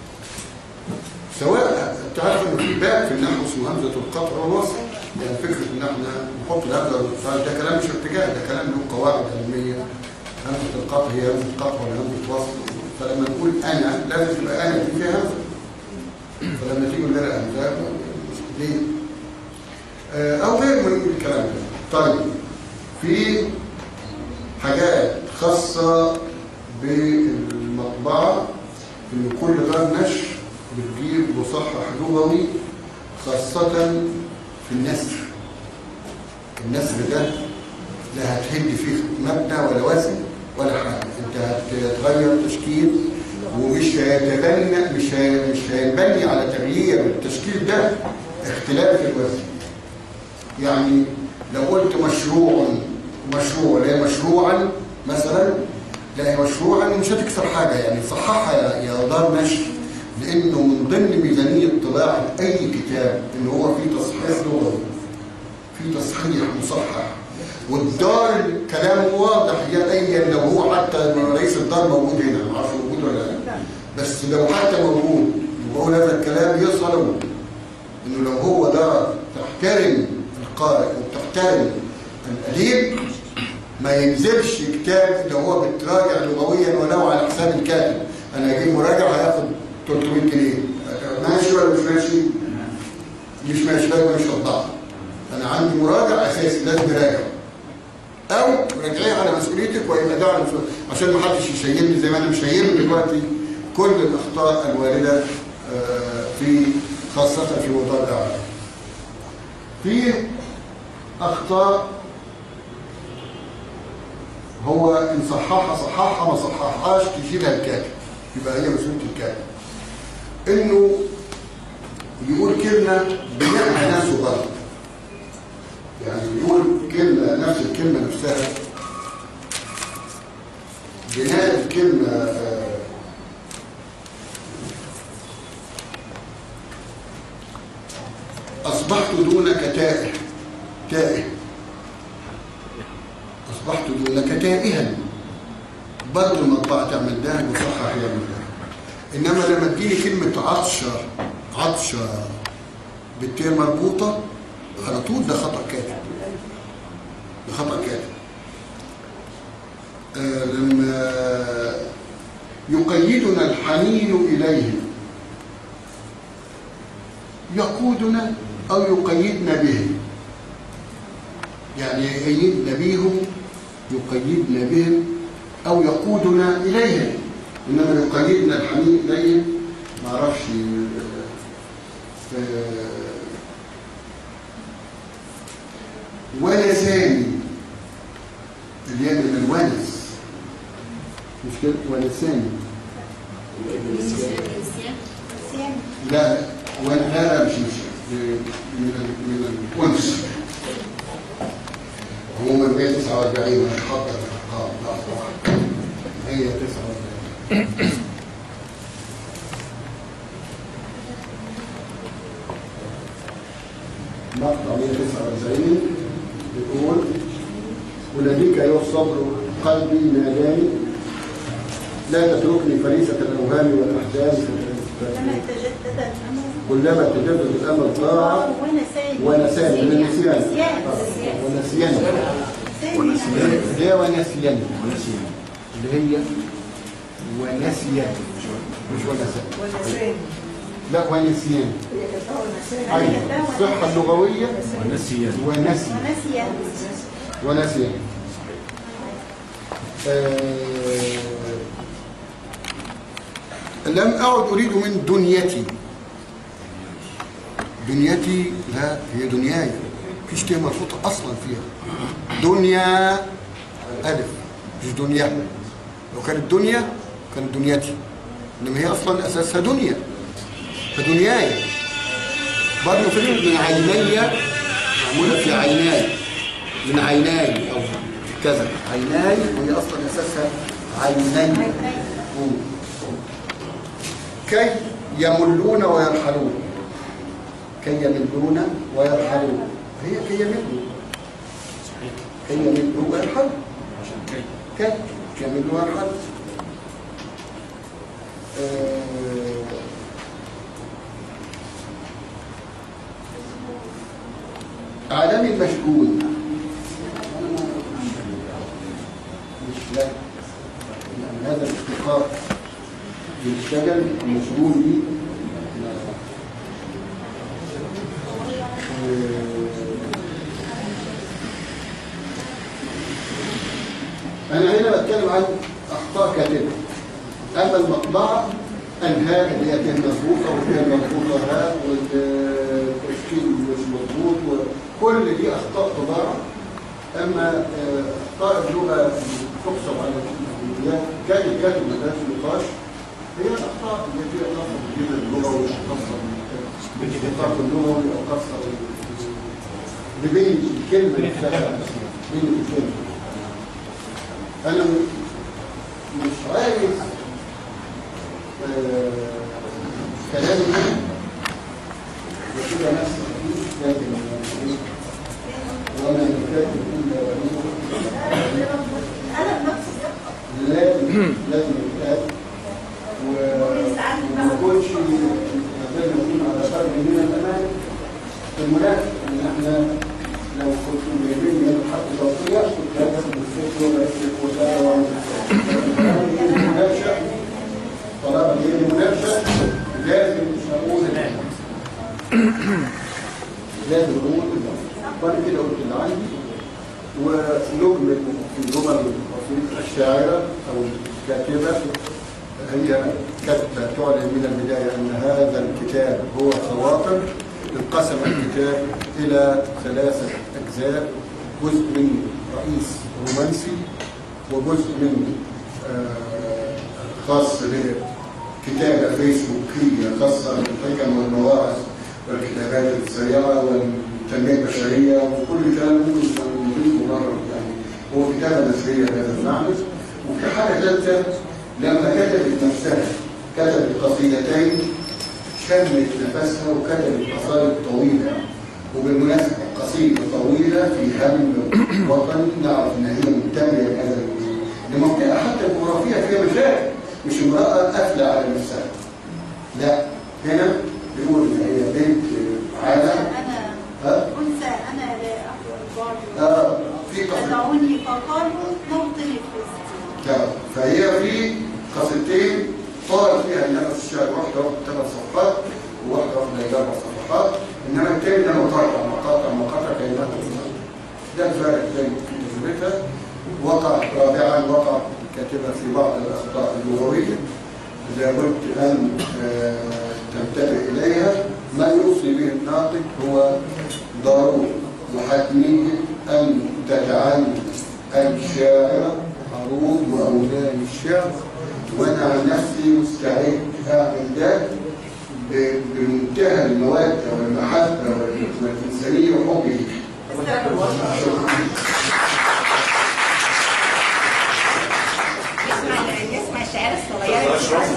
سواء تعرف إن في باب في النحو اسمه همزة القطع والوصل، يعني فكرة إن إحنا نحط الهمزة، ده كلام مش ارتجاع، ده كلام له قواعد علمية. همزة القطع هي همزة قطع ولا همزة وصل، فلما نقول أنا لازم تبقى أنا دي فيها همزة، فلما تيجي غير أمثال ليه؟ أو غير من الكلام ده. طيب في حاجات خاصة بالمطبعة، إن كل دار نشر بتجيب مصحح لغوي خاصة في النسر. النسر ده لا هتهد فيه مبنى ولا وزن ولا حاجة، أنت هتغير تشكيل ومش هيتبنى مش هي مش هينبني على تغيير التشكيل ده اختلاف الوزن. يعني لو قلت مشروع مشروع لا مشروعا مثلا، لا مشروعا مش هتكسر حاجه، يعني صححها يا دار نشر، لانه من ضمن ميزانيه طباعه اي كتاب ان هو في تصحيح لغوي، في تصحيح مصحح، والدار كلامه واضح يبين. لو هو حتى رئيس الدار موجود هنا، ما اعرفش موجود ولا لا، بس لو حتى موجود وبقول هذا الكلام يصل انه لو هو دار تحترم القارئ وتحترم الاديب، ما ينزلش كتاب لو هو بتراجع لغويا ولو على حساب الكاتب. انا اجيب مراجع هياخد ثلاثمية جنيه، ماشي ولا مش ماشي؟ مش ماشي، لازم مش هتضاعف. انا عندي مراجع اساسي لازم اراجع، او راجعيه على مسؤوليتك ويبقى ده على مسؤوليتك، عشان ما حدش يشيلني زي ما انا مشيلني دلوقتي كل الاخطاء الوارده في خاصه في موضوع الدعوه. في اخطاء هو ان صححها صححها، ما صححهاش تشيلها الكاتب، يبقى هي مسؤوليه الكاتب. انه يقول كلمه بناء نفسه غلط، يعني يقول كلمه نفس الكلمه نفسها بناء الكلمة آه، أصبحت دونك تائه تائه أصبحت دونك تائها. برضه المطبعة تعمل ده وصحح يعمل ده. إنما لما تجيلي كلمة عطشة عطشة بالتاء مربوطة على طول ده خطأ كاتب، ده خطأ كاتب. آه لما يقيدنا الحنين إليه يقودنا أو يقيدنا به، يعني يقيدنا بهم يقيدنا بهم أو يقودنا إليهم. إنما يقيدنا الحنين إليهم ما أعرفش. ونساني اللي هي من الونس، مش كده؟ ونساني لا ولا مش مش من من الأنس. عموما مية وتسعة وأربعين مش حاطة الأرقام، لا هي تسعة وأربعين. مقطع مية وتسعة وأربعين بيقول: ولديك أيها الصبر قلبي ناداني لا تتركني فريسة الأوهام والأحزان كلما تجدد الأمل ضاع ونساني من النسيان ونسيان اللي هي ونسيان اللي هي ونسيان مش ونسان لا ونسيان. أيوة الصحة اللغوية ونسيان ونسيان ونسيان. آه لم أعد أريد من دنيتي. دنيتي لا هي دنياي، مفيش كلمة مرفوضة أصلا فيها. دنيا ألف مش دنيا. لو كانت دنيا كانت دنيتي، إنما هي أصلا أساسها دنيا، فدنياي. برضه فكرة من عيني معمولة في عيناي، من عيناي أو كذا عيناي، وهي أصلا أساسها عيني. كي يملون ويرحلون، كي يملون ويرحلون، هي كي يملون كي يملون ويرحلون عشان كي كي يملون ويرحلون. آه عالمي المشغول مش لا هذا الافتقار يشتغل مشغول بيه. أنا هنا بتكلم عن أخطاء كاتبة. أما المطبعة الهاء اللي هي كان مظبوطة وكان مظبوطة هاء والتشكيل مش مظبوط وكل دي أخطاء طباعة. أما أخطاء اللغة تحسب على الكتاب كان الكاتب ما كانش نقاش، هي الأخطاء اللي فيها خاصة بالجبل اللغوي خاصة بالخطاب اللغوي أو خاصة ببين الكلمة نفسها بين الكلمة. أنا مش عايز آه كلامي يكون نفس الحديث، لكن وأنا كاتب إلا لازم لازم يتقال وما نكونش لازم نكون على فرق من الأمان. المناسب إن إحنا لو كنتم جايبين من الحق الصوتية كنت لازم نسيب له رئيس الوزارة المناقشة. طالما هي المناقشة لازم نقول لازم نقول وأنا كده قلت اللي عندي. ونكمل في الجمل البسيطة. الشاعرة أو الكاتبة هي كتبة تعلن من البداية أن هذا الكتاب هو خواطر. انقسم الكتاب إلى ثلاثة أجزاء: جزء من رئيس رومانسي، وجزء من آه خاص بكتابة فيسبوكية خاصة بالحكم والمواعظ والكتابات السريعة والتنمية البشرية وكل كلام ممكن نضيفه مرة. يعني هو كتابة نثرية بهذا المعنى. وفي حاجة حاجة ثالثة، لما كتبت نفسها كتبت قصيدتين شمت نفسها وكتبت قصائد طويلة. وبالمناسبة قصيدة طويلة في هم وطني نعرف إن هي منتمية لهذا الوطن، لمنطقة حتى الجغرافية فيها مشاكل، مش امرأة قافلة على نفسها. لا، هنا بيقول إن هي بنت عالم. أنا أنثى أنا لا أقوى البار. اه في قصيدة تدعوني فقالوا نبطل الفلسطين. فهي في قصيدتين طال فيها النفس الشعر، واحدة واخدة ثلاث صفحات وواحدة واخدة أربع صفحات، إنما التاني ده مقاطع مقاطع مقاطع كلمات. ده الفارق بين كتابتها. وقع رابعا وقع كاتبة في بعض الأخطاء اللغوية لابد أن تنتبه إليها. ما يوصي به الناطق هو ضروري وحتمي أن تتعلم الشاعر عروض وأوزان الشعر، وأنا عن نفسي مستعد أعمل ده بمنتهى المودة والمحبة والإنسانية وحبي ليه. نسمع الشعر الصغيرة.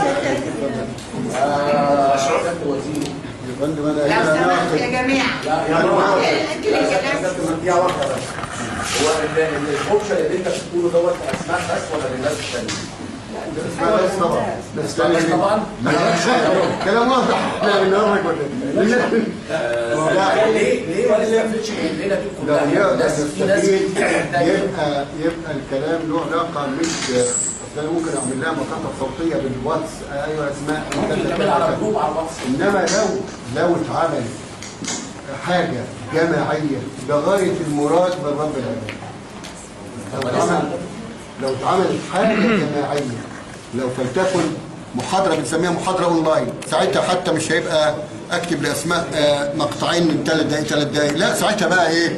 اشرف انت وزير يا فندم أنا لو هنا سمحت ناقد. يا جماعة. لا يا مرة دقيقة واحدة بس. هو الاوبشن اللي انت بتقوله دوت اسماء بس ولا للناس الثانية؟ اسمع بس طبعا. بس تاني طبعا. كلام واضح. لا بنورك ولا لا ليه ليه ما نستفدش من هنا دي لا كلها؟ يقدر ناس في ناس يستفيد. يبقى يبقى الكلام له علاقه مش انا ممكن اعمل لها مقاطع صوتيه بالواتس. ايوه اسماء ممكن تعمل على جروب على الواتس. انما لو لو اتعمل حاجه جماعيه لغايه المراد من رب العالمين. لو اتعمل لو اتعملت حاجه جماعيه، لو فلتكن محاضره بنسميها محاضره اونلاين، ساعتها حتى مش هيبقى اكتب لاسماء مقطعين من ثلاث دقائق ثلاث دقائق، لا ساعتها بقى ايه؟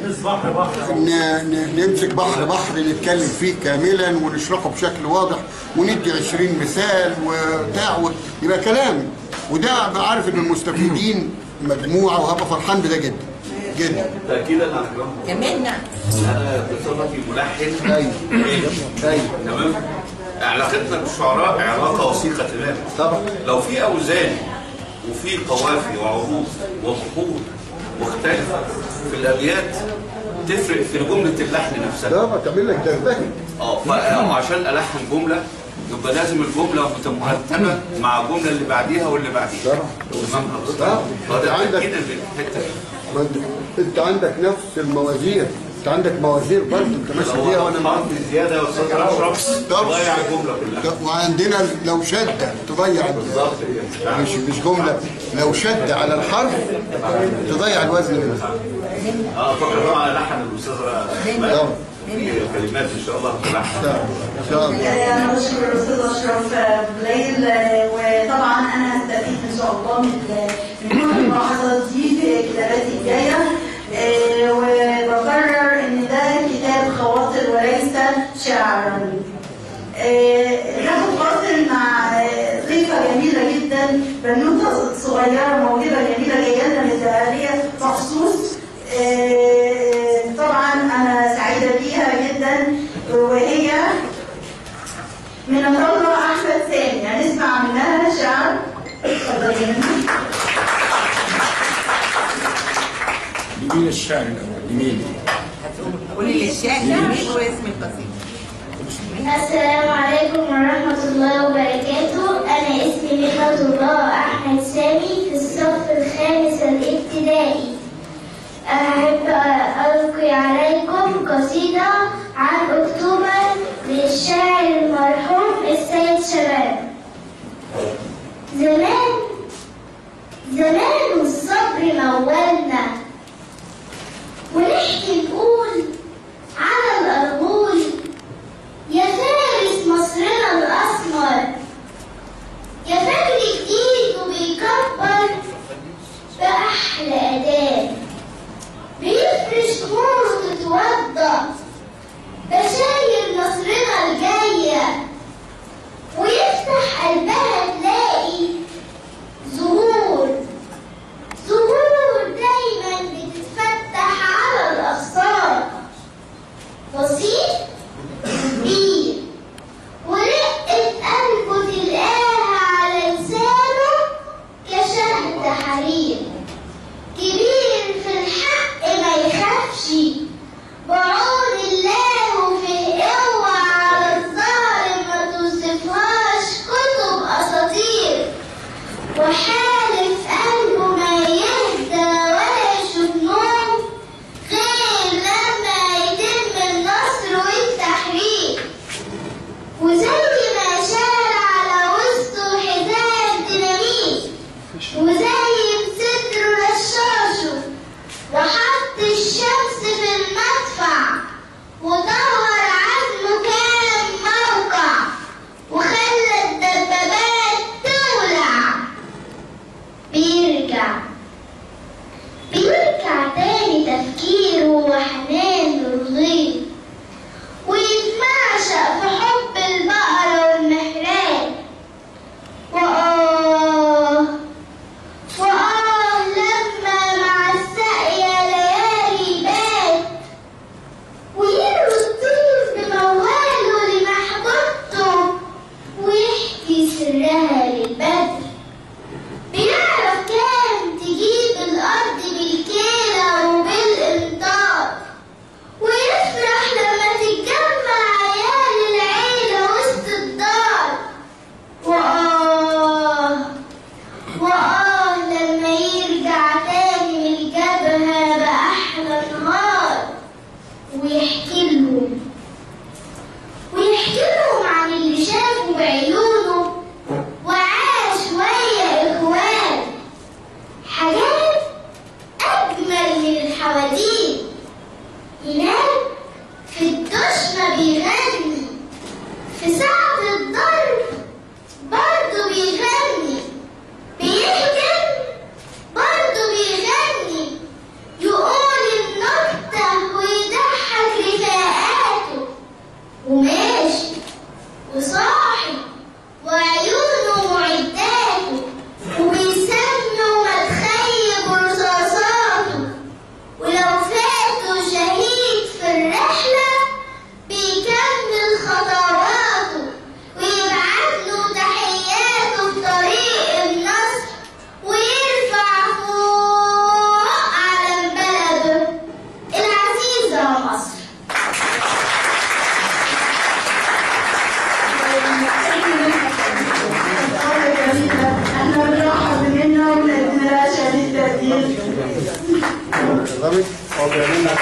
نمسك بحر بحر نتكلم فيه كاملا ونشرحه بشكل واضح وندي عشرين مثال وبتاع، يبقى كلام. وده عارف ان المستفيدين مجموعه، وهبقى فرحان بده جدا جدا. تاكيدا على كلام كملنا. انا بصفتي ملحن. ايوه ايوه تمام. علاقتنا بالشعراء علاقه وثيقه تماما. طبعا. لو في اوزان وفي قوافي وعروض وبحور مختلفه في الابيات تفرق في جمله اللحن نفسها. طبعا تعمل لك دربكه. اه وعشان الحن جمله يبقى لازم الجمله مترتبه مع الجمله اللي بعديها واللي بعديها. طبعا. تمام. انت عندك كده الحته دي. انت عندك نفس الموازير، انت عندك موازير برضه انت ماشي بيها وانا معاك زياده يا استاذ اشرف تضيع الجمله كلها. وعندنا لو شد تضيع بالظبط مش مش جمله، لو شد على الحرف تضيع الوزن منها. اه فكر طبعا لحن الاستاذ طبعا في كلمات ان شاء الله تلحن. ان شاء الله. أنا بشكر الأستاذ أشرف بليل، وطبعا أنا هستفيد إن شاء الله من من كل الملاحظات دي في كتاباتي الجاية، وبقرر إن ده كتاب خواطر وليس شعرا. ناخد فاصل مع ضيفة جميلة جدا، بنوتة صغيرة موهبة جميلة جاية لنا من الزهرية مخصوص. طبعا أنا سعيدة بيها جدا، وهي من الله أحمد سامي. هنسمع منها شعر. اتفضلي. لمين الشعر الأول؟ لمين؟ قولي للشاعر مين واسم القصيدة. السلام عليكم ورحمة الله وبركاته. أنا اسمي ميرة الله أحمد سامي في الصف الخامس الابتدائي. أحب ألقي عليكم قصيدة عن أكتوبر للشاعر المرحوم السيد شباب. زمان زمان والصبر مولنا، ونحكي نقول على الأرجول يا فارس مصرنا الأسمر، يا فجر جديد وبيكبر بأحلى أداة، بيفرش نوره تتوضى بشاير مصرنا الجاية، ويفتح قلبها تلاقي زهور زهور دايما بتتفتح على الأغصان. لهم ويحكي لهم عن اللي شافه بعيونه وعاش ويا إخوان حاجات أجمل من الحواديت. ينام في الدشمة بيغني، في ساعة الضرب برضه بيغني، بيهجم برضه بيغني، يقول النكتة ويضحك رفاقاته، وماشي وصاحي وعيونه معداته، وبيسمي ومتخيب رصاصاته، ولو فاته شهيد في الرحلة بيكمل خطواته ويبعت له تحياته في طريق النصر ويرفع فوق علم بلده العزيزة مصر. احنا بنرحب بمنا وبنتمنى شديد التقدير. هو بيعمل لنا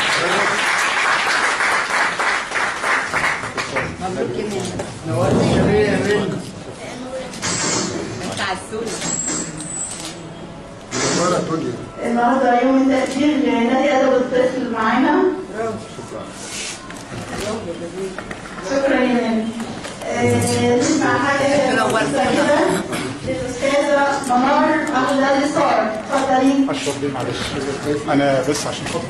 النهارده يوم التقدير لنادي ادب الطفل معانا. شكرا يا نادي. نسمع حاجه كده للاستاذه منار ابو زيد صار. اتفضلي. اشرب دي معلش انا بس عشان خاطر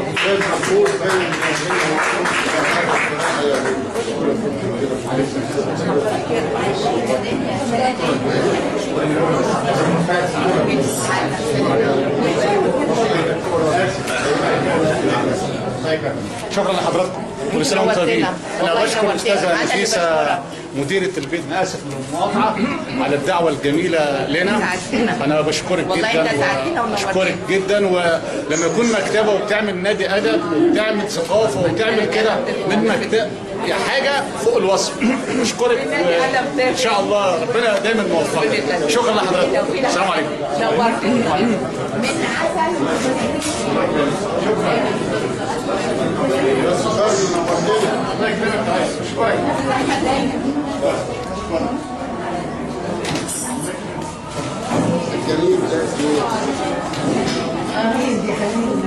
شكرا لحضراتكم. كل سنه وانتم طيبين. انا بشكر الاستاذه نفيسه مديره البيت، انا اسف من المقاطعه، على الدعوه الجميله لنا. انا بشكرك جدا بشكرك جدا. ولما يكون مكتبه وبتعمل نادي ادب وبتعمل ثقافه وبتعمل كده من مكتب حاجه فوق الوصف. بشكرك ان شاء الله ربنا دايما موفقك. شكرا لحضرتك. السلام عليكم. الجميل ده امين يا حبيبي.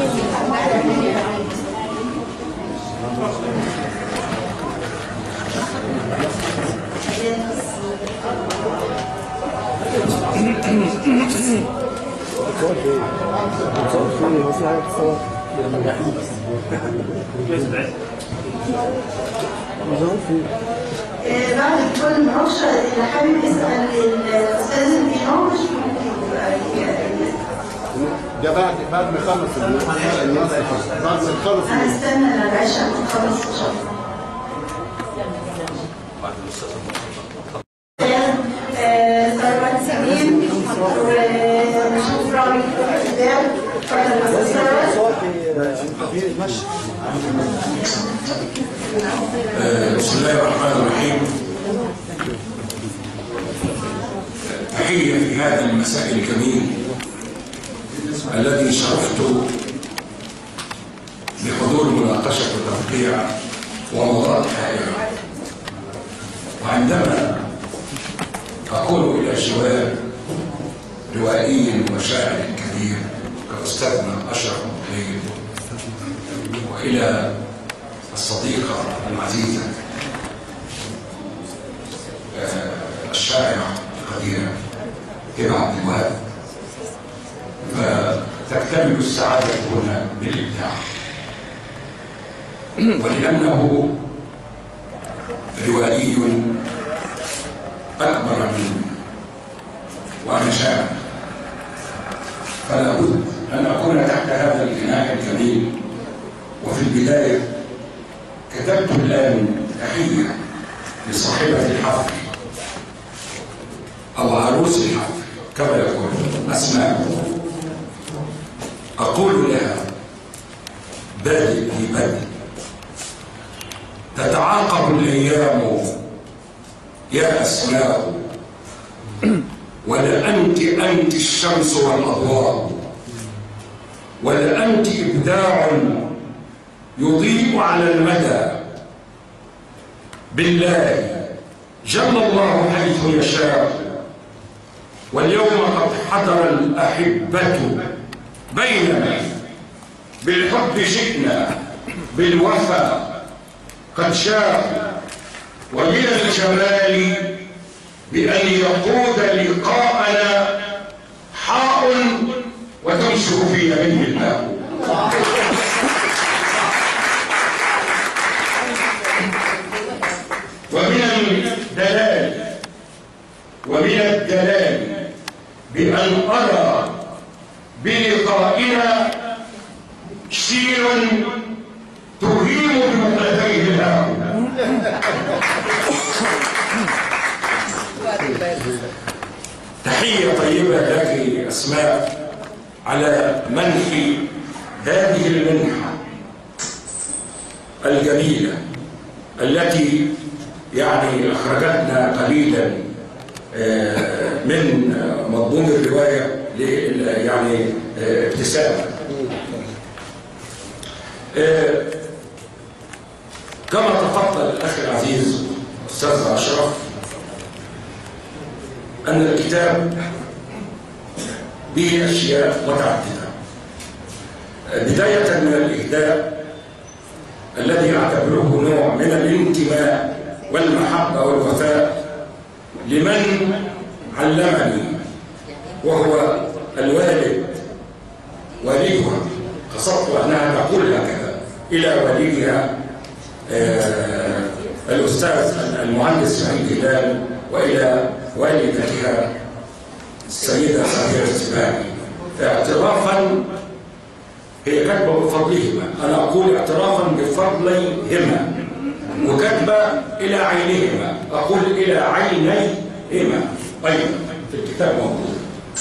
بعد كل مناقشة اللي حابب يسأل الأستاذ اللي بيناقش ده بعد بعد ما يخلص النص بعد ما يخلص هنستنى العشاء نخلص إن شاء الله. ثروت سمين ونشوف راوي الكتاب. بسم الله الرحمن الرحيم. تحية في هذا المساء الجميل الذي شرفت بحضور مناقشة وتوقيع وموضوعات حائرة. وعندما أقول إلى الشباب روائي وشاعر كبير كأستاذنا أشرف مقبل، وإلى الصديقة العزيزة الشاعرة القديرة هبة عبد الوهاب، فتكتمل السعادة هنا بالإبداع. ولأنه روائي أكبر منه وأنا شاعر، فلا بد أن أكون تحت هذا الجناح الجميل. وفي البداية كتبت الآن تحية لصاحبة الحفل أو عروس الحفل كما يقول أسماء. أقول لها بادئ في بدء، تتعاقب الأيام يا أسماء، ولأنت أنت الشمس والأضواء، ولأنت إبداع يضيء على المدى بالله جل الله حيث يشاء. واليوم قد حضر الأحبة بيننا بالحب جئنا بالوفا قد شاء. ومن الجمال بأن يقود لقاءنا حاء وتنشر في يمين الله. ومن الدلال ومن الدلال بأن أرى بلقائنا شير تهيم بمقلتيه الهام. تحية طيبة لك أسماء على منح هذه المنحة الجميلة التي يعني أخرجتنا قليلا من مضمون الرواية يعني ابتسامة. كما تفضل الأخ العزيز أستاذ أشرف أن الكتاب به أشياء متعددة، بداية من الإهداء الذي أعتبره نوع من الانتماء والمحبة والوفاء لمن علمني وهو الوالد والدها، قصدت أنها تقول هكذا إلى والدها آه الأستاذ المهندس سعيد هلال، وإلى والدتها السيدة سميرة السباعي، اعترافا هي كاتبة بفضلهما، أنا أقول اعترافا بفضليهما، وكاتبة إلى عينهما، أقول إلى عينيهما أيضا في الكتاب موجود.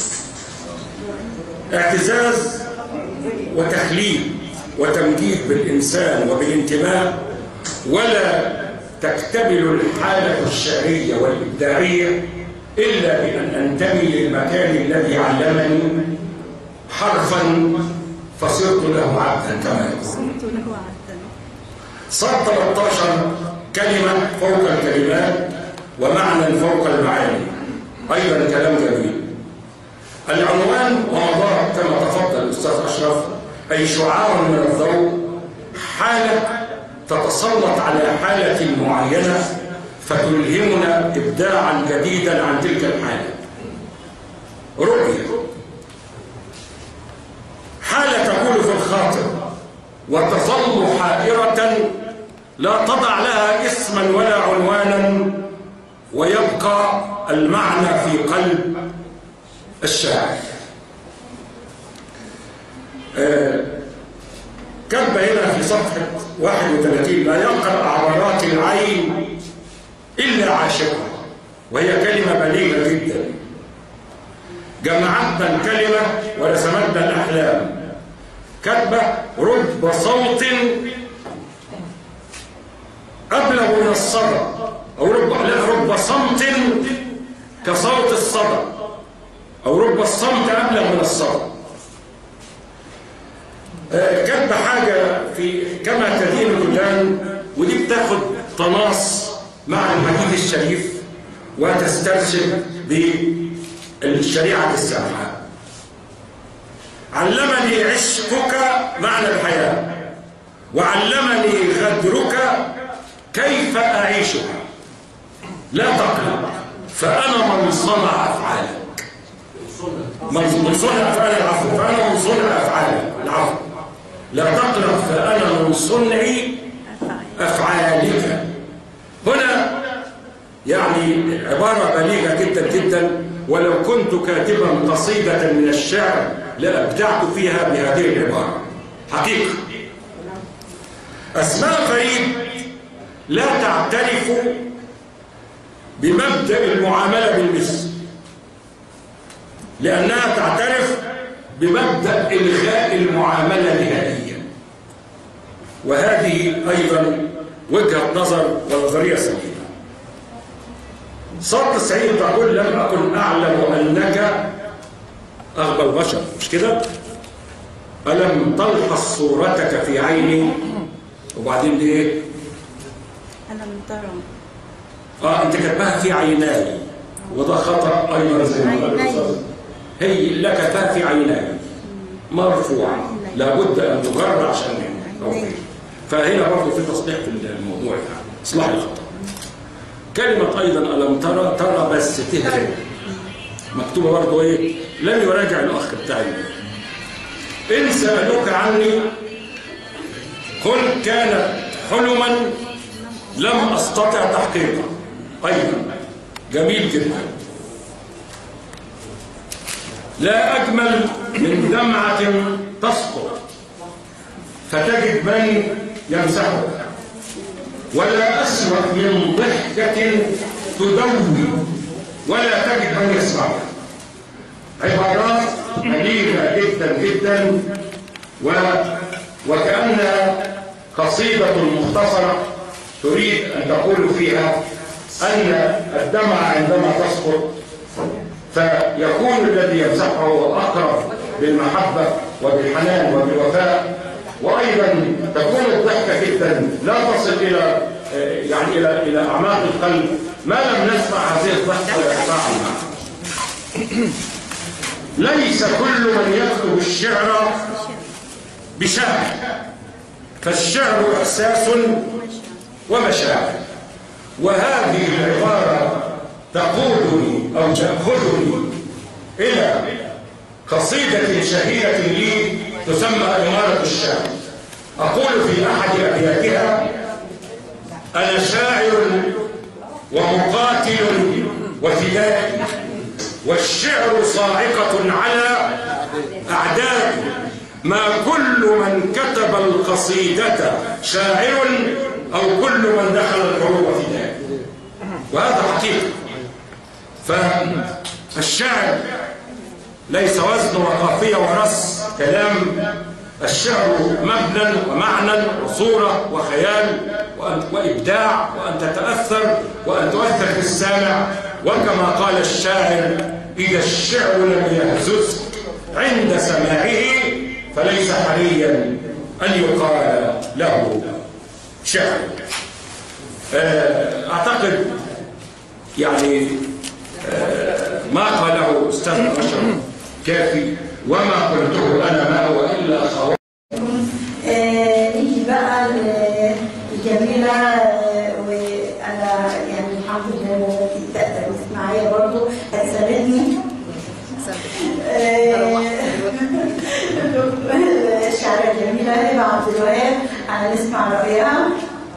اعتزاز وتخليد وتمجيد بالإنسان وبالانتماء، ولا تكتمل الحالة الشعرية والإبداعية إلا بأن أنتمي للمكان الذي علمني حرفا فصرت له عبدا كما يقول. صار ثلاثة عشر كلمة فوق الكلمات ومعنى فوق المعاني، أيضا كلام جميل. العنوان ومضار كما تفضل الأستاذ أشرف، أي شعار من الضوء، حالة تتسلط على حالة معينة فتلهمنا إبداعا جديدا عن تلك الحالة. رؤية، حالة تقول في الخاطر وتظل حائرة لا تضع لها اسما ولا عنوانا، ويبقى المعنى في قلب الشاعر. آه كتب هنا في صفحة واحد وثلاثين: لا يقرأ عبرات العين إلا عاشقها، وهي كلمة بليغة جدا، جمعتنا الكلمة ورسمتنا الأحلام. كتبة: رب صوت أبلغ من الصدى، أو رب لا رب صمت كصوت الصدى، أو رب الصمت أبلغ من الصدى. كتب حاجة في كما تدين البلدان، ودي بتاخد تناص مع الحديث الشريف وتسترشد بالشريعة السامحة. علمني عشقك معنى الحياة، وعلمني غدرك كيف أعيشها. لا تقلق فأنا من صنع أفعالك، من صنع أفعال العفو، فأنا من صنع أفعالك العفو. لا تقلق فأنا من صنع أفعالك. هنا يعني عبارة بليغة جدا جدا، ولو كنت كاتبا قصيدة من الشعر لأبدعت فيها بهذه العبارة حقيقة. أسماء فريد لا تعترف بمبدأ المعاملة بالمثل، لأنها تعترف بمبدأ إلغاء المعاملة نهائيا، وهذه أيضا وجهة نظر ونظرية سليمة. صوت سعيد تقول: لم أكن أعلم أنك أغبى البشر، مش كده؟ ألم تلحظ صورتك في عيني وبعدين دي ايه؟ أنا من ترى اه انت كاتباها في عيناي، وده خطأ ايضا زي ما قال الاستاذ. هي لا كاتباها في عيناي مرفوعة، لابد ان تجرد عشان نوفي. فهنا برضه في تصليح في الموضوع يعني اصلاح الخطأ. كلمة ايضا الم ترى، ترى بس تهرب مكتوبة برضه ايه؟ لم يراجع الاخ بتاعي. ان سألوك عني قل كانت حلما لم استطع تحقيقها. ايضا جميل جدا. لا اجمل من دمعة تسقط فتجد من يمسحها، ولا اسوأ من ضحكة تدوي ولا تجد من يسمعها. عبارات مليئة جدا جدا، و... وكأنها قصيدة مختصرة تريد أن تقول فيها أن الدمعة عندما تسقط فيكون الذي يمسحه هو أقرب بالمحبة وبالحنان وبالوفاء، وأيضا تكون الضحكة جدا لا تصل إلى يعني إلى إلى أعماق القلب ما لم نسمع هذه الضحكة ويسمعها. ليس كل من يكتب الشعر بشاعر، فالشعر إحساس ومشاعر. وهذه العبارة تقودني أو تأخذني إلى قصيدة شهيرة لي تسمى إمارة الشعر. أقول في أحد أبياتها: أنا شاعر ومقاتل وفدائي، والشعر صاعقة على أعدائي، ما كل من كتب القصيدة شاعر أو كل من دخل الحروب فدائي. وهذا حقيقة. فالشعر ليس وزن وقافية ورص كلام، الشعر مبنى ومعنى وصورة وخيال وإبداع، وأن تتأثر وأن تؤثر في السامع. وكما قال الشاعر: إذا الشعر لم يهزز عند سماعه فليس حريا أن يقال له شعر. أعتقد يعني ما قاله أستاذ أشرف كافي، وما قلته أنا ما هو إلا خوارج. نيجي بقى الجميلة، وأنا يعني الحمد لله تقدر معايا برضه هتساعدني. الشاعرة الجميلة هبة عبد الوهاب، هنسمع رأيها.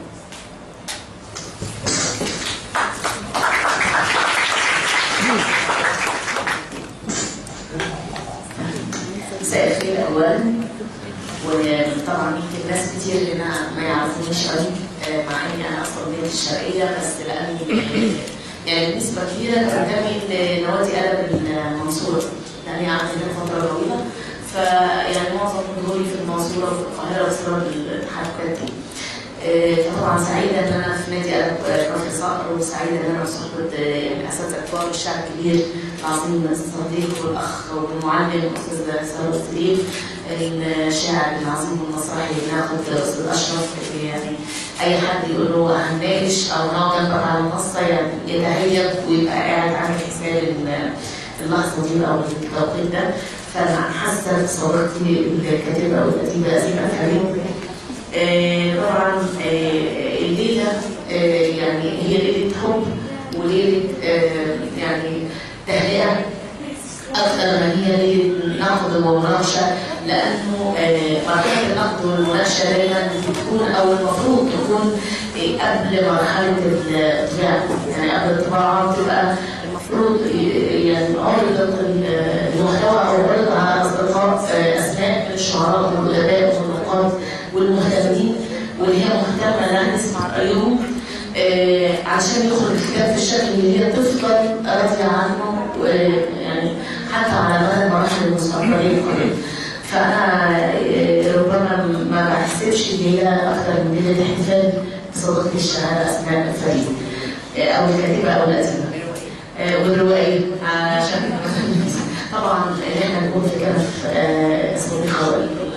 مساء الخير اولا. وطبعا يمكن ناس كتير هنا ما يعرفونيش قوي، مع اني انا اصلا من الشرقيه، بس لاني يعني نسبه كبيره تنتمي لنوادي ادب المنصوره، لاني قعدت هنا فتره طويله، فيعني معظم حضوري في المنصوره وفي القاهره بسبب الحركات دي. فطبعا سعيده ان انا في نادي ادب كفر صقر، وسعيده ان انا بصحبه يعني اساتذه كبار الشعر الكبير العظيم الصديق والاخ والمعلم الاستاذ سهر السليم، الشاعر العظيم المسرحي ناخد الاستاذ اشرف. يعني اي حد يقول له هنناقش او نقعد نقرا على المنصه يعني يتهيب ويبقى قاعد عامل حساب اللحظه دي او التوقيت ده. فانا حاسه صديقتي الكاتبه والاديبه اسماء كريم. آه طبعا آه الليله آه يعني هي ليله حب وليله آه يعني تهنئه اكثر ما هي ليله نقد ومناقشه، لانه آه مرحله النقد والمناقشه دايما بتكون او المفروض تكون آه قبل مرحله الطباعه، يعني قبل الطباعه بتبقى المفروض يعني عرض المحتوى او عرض على اصدقاء آه اسماء الشعراء والادباء والنقاد والمهتمين واللي هي مهتمه انها تسمع رايهم آه عشان يخرج الكتاب في الشكل اللي هي تفضل راضيه عنه يعني حتى على مدى المراحل المستقبليه القريبه. فانا آه ربما ما بحسبش ان هي اكثر من ليله احتفال بصديقتي الشاعره اسماء الفريد آه او الكاتبه او الاديبه آه والروائيه، عشان طبعا احنا نقول في كنف آه صديقه الحزين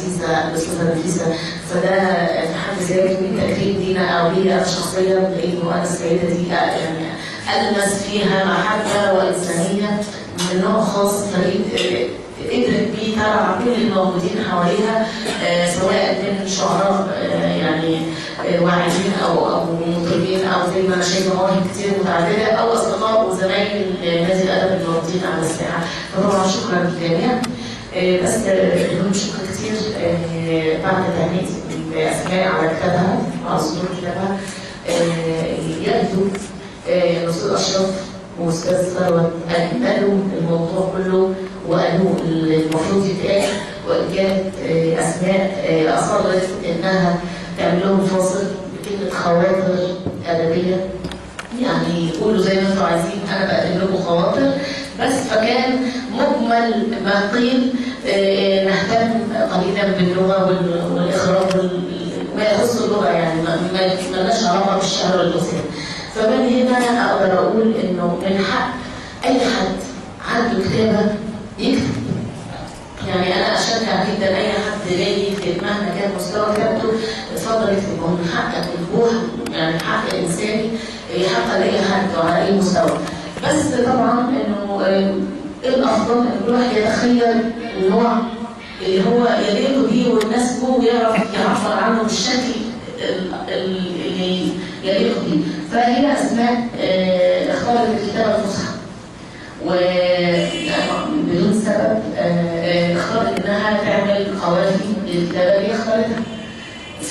نفيسه الاستاذه نفيسه، فده في حد ذاته من تكريم لينا او ليا انا شخصيا، لانه انا السيده دي يعني المس فيها محبه وانسانيه من نوع خاص فريد قدرت بيه ترعى كل الموجودين حواليها، آه سواء من شعراء آه يعني آه واعيين او او مطربين او زي ما انا شايفه مواهب كتير متعدده، او اصدقاء وزمايل نادي الادب الموجودين على الساحه. فطبعا شكرا للجميع. آه بس بدون شكر كتير آه بعد تهنئتي باسماء على كتابها على صدور كتابها آه يبدو آه الاستاذ اشرف واستاذ ثروت قالوا الموضوع كله وقالوا المفروض يتقال، وكانت اسماء اصرت انها تعمل لهم فاصل بكلمه خواطر ادبيه، يعني قولوا زي ما انتم عايزين انا بقدم لكم خواطر بس. فكان مجمل ما قيل نهتم قليلا باللغه والاخراج ما يخص اللغه، يعني ما لناش علاقه بالشعر واللسان. فمن هنا اقدر اقول انه من حق اي حد عنده كتابه يكتب. يعني انا اشجع جدا اي حد جاي يكتب مهما كان مستوى كتابته، اتفضل اكتب، هو من حقك الروح، يعني حق انساني حق لاي حد وعلى اي مستوى. بس طبعا انه الافضل ان كل واحد يتخيل النوع اللي هو يليق بيه ويناسبه ويعرف يعبر عنه بالشكل اللي يليق بيه. فهي اسماء اختارت الكتابه الفصحى وبدون سبب اختارت انها تعمل قوافي للكتابه اللي اختارتها. ف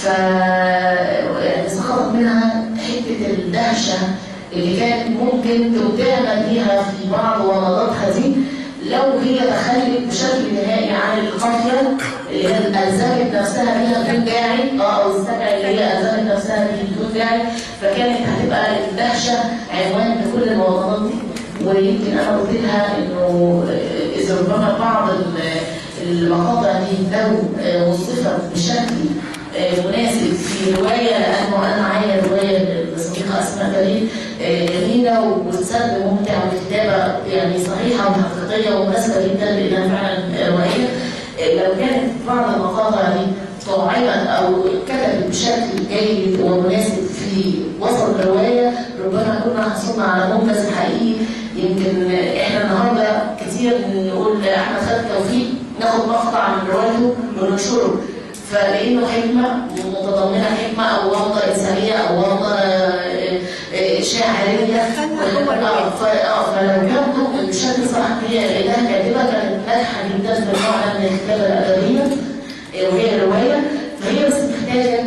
سقطت منها حته الدهشه اللي كانت ممكن تبدعنا بيها في بعض ومضاتها دي لو هي تخلت بشكل نهائي عن القافيه اللي هي الزمت نفسها بيها بدون داعي، اه او السبع اللي هي الزمت نفسها بيها بدون داعي، فكانت هتبقى الدهشه عنوان لكل المواضيع دي. ويمكن انا قلت لها انه اذا ربما بعض المقاطع دي لو وصفت بشكل مناسب في روايه، لانه انا معايا روايه لصديقه اسماء فريد جميله وسرد ممتع وكتابه يعني صحيحه وحقيقيه ومناسبه جدا لانها فعلا روايه. لو كانت بعض المقاطع دي طاعمه او كتبت بشكل جيد ومناسب في وسط الروايه، ربما كنا حصلنا على منجز حقيقي. يمكن احنا النهارده كتير نقول احمد خالد توفيق ناخد مقطع من روايته وننشره، فلانه حكمه متضمنه حكمه او وضع انسانيه او وضع شاعريه، فلو كانت بشكل صح هي لانها كاتبه كانت ناجحه جدا في النوع من الكتابه الادبيه وهي الروايه. فهي بس محتاجه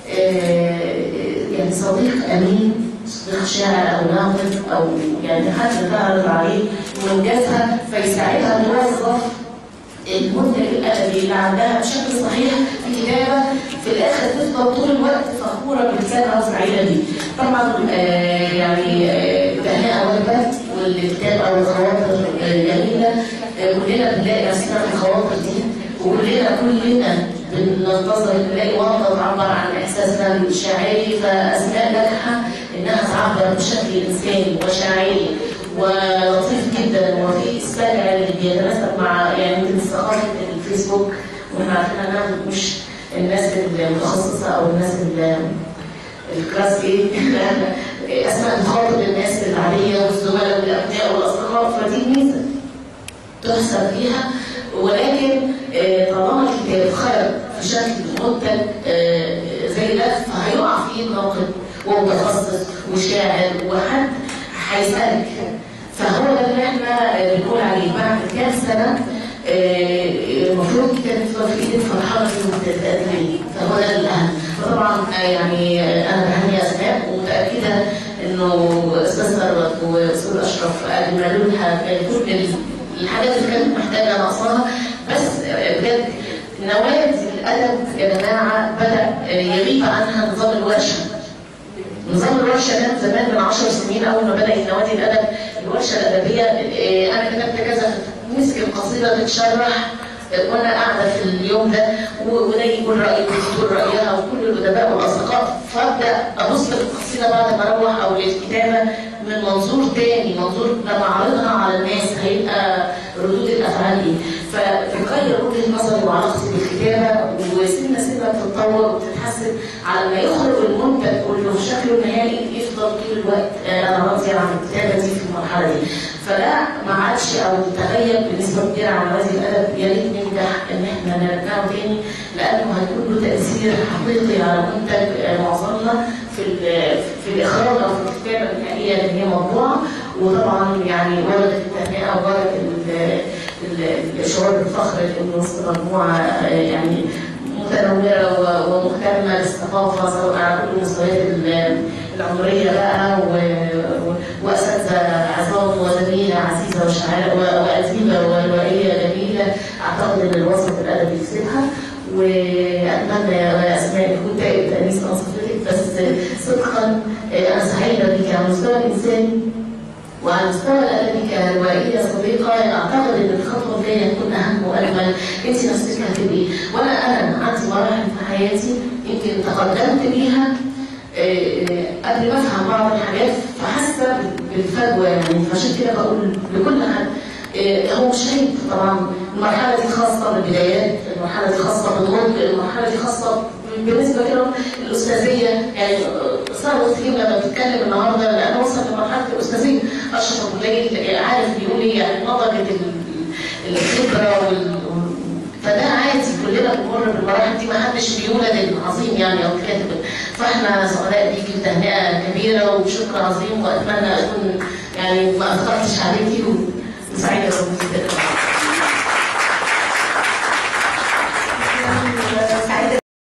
يعني صديق امين، صديق شاعر او ناقد او يعني حد تعرض عليه منجزها فيساعدها توظف المنتج الادبي اللي عندها بشكل صحيح في كتابه في الاخر تفضل طول الوقت فخوره بكتابها وسعيده بيه. طبعا آه يعني تهنئه وجبه والكتابه والخواطر جميله، آه كلنا بنلاقي نفسنا في الخواطر دي، وكلنا كلنا بننتظر نلاقي وضع تعبر عن احساسنا الشاعري. فاسماء ناجحه انها تعبر بشكل انساني وشاعري ولطيف جدا وفي استمع اللي بيتناسب مع يعني من ثقافه الفيسبوك، واحنا عارفين انها مش الناس المتخصصه او الناس الكلاس ايه اسماء تخاطب الناس العاديه والزملاء والابناء والاصدقاء، فدي ميزه تحسب فيها. ولكن طالما الكتاب خرج في شكل منتج زي ده فهيقع فيه ناقد ومتخصص وشاعر وحد هيسألك. فهو ده اللي احنا بنقول عليه بعد كام سنه المفروض كده تفضل في ايدك فرحانه بالتقديم، فهو ده الاهم. فطبعا يعني انا بهني اسماء ومتاكده انه استاذ ثروت واستاذ اشرف قدموا لها كل الحاجات اللي كانت محتاجه ناقصاها. بس بجد نوادي الادب يا جماعه بدا يغيب عنها نظام الورشه. نظام الورشه ده زمان من عشر سنين اول ما بدا نوادي الادب الورشه الادبيه، انا كتبت كذا مسك القصيده تتشرح وانا قاعده في اليوم ده وده يقول رايه وتقول رايها وكل الادباء والاصدقاء، فابدا ابص للقصيده بعد ما اروح او للكتابه من منظور تاني، منظور لما اعرضها على الناس هيبقى ردود الافعال ايه. فبتغير وجهه نظري وعلاقتي بالكتابه، وسنه سنه بتتطور وبتتحسن على ما يخرج المنتج واللي شكله النهائي يفضل طول الوقت انا راضيه عن الكتابه دي في المرحله دي. فده ما عادش او تغير بنسبه كبيره على رواد الادب. يا ريت ننجح ان احنا نرجعه تاني، لانه هيكون له تاثير حقيقي على منتج معظمنا في في الاخراج او في الكتابه النهائيه اللي هي مطبوعه. وطبعا يعني وردت التهنئه وورد الشعور بالفخر انه وسط مجموعه يعني متنوره ومهتمه بالثقافه سواء على كل المستويات العمريه بقى، واساتذه عظام وزميله عزيزه وشاعره واديبه وروائيه جميله اعتقد ان الوسط الادبي يكسبها. واتمنى يا اسماء يكون تأنيس صفتك، بس صدقا انا سعيده بك على المستوى الانساني وعلى المستوى الادبي كروائيه صديقه. اعتقد ان الخطوه الجايه هتكون اهم واجمل. انت نفسك هتبقي، وانا انا عندي مراحل في حياتي يمكن تقدمت بيها قبل ما افهم بعض الحاجات فحاسه بالفجوه يعني. فعشان كده بقول لكل حد هو مش عيب طبعا. المرحله دي خاصه بالبدايات، المرحله دي خاصه بالنضج، المرحله دي خاصه بالنسبه كده الاستاذيه. يعني صار وسيم لما بتتكلم النهارده لانه وصل لمرحله الاستاذيه. اشرف ابو ليل عارف بيقول ايه يعني نضجت الخبره وال... فده عادي، كلنا بنمر بالمراحل دي، ما حدش بيولد عظيم يعني او كاتب. فاحنا سعداء بيكي بتهنئه كبيره وبشكر عظيم، واتمنى اكون يعني ما اثرتش عليكي وسعيده بوجودك.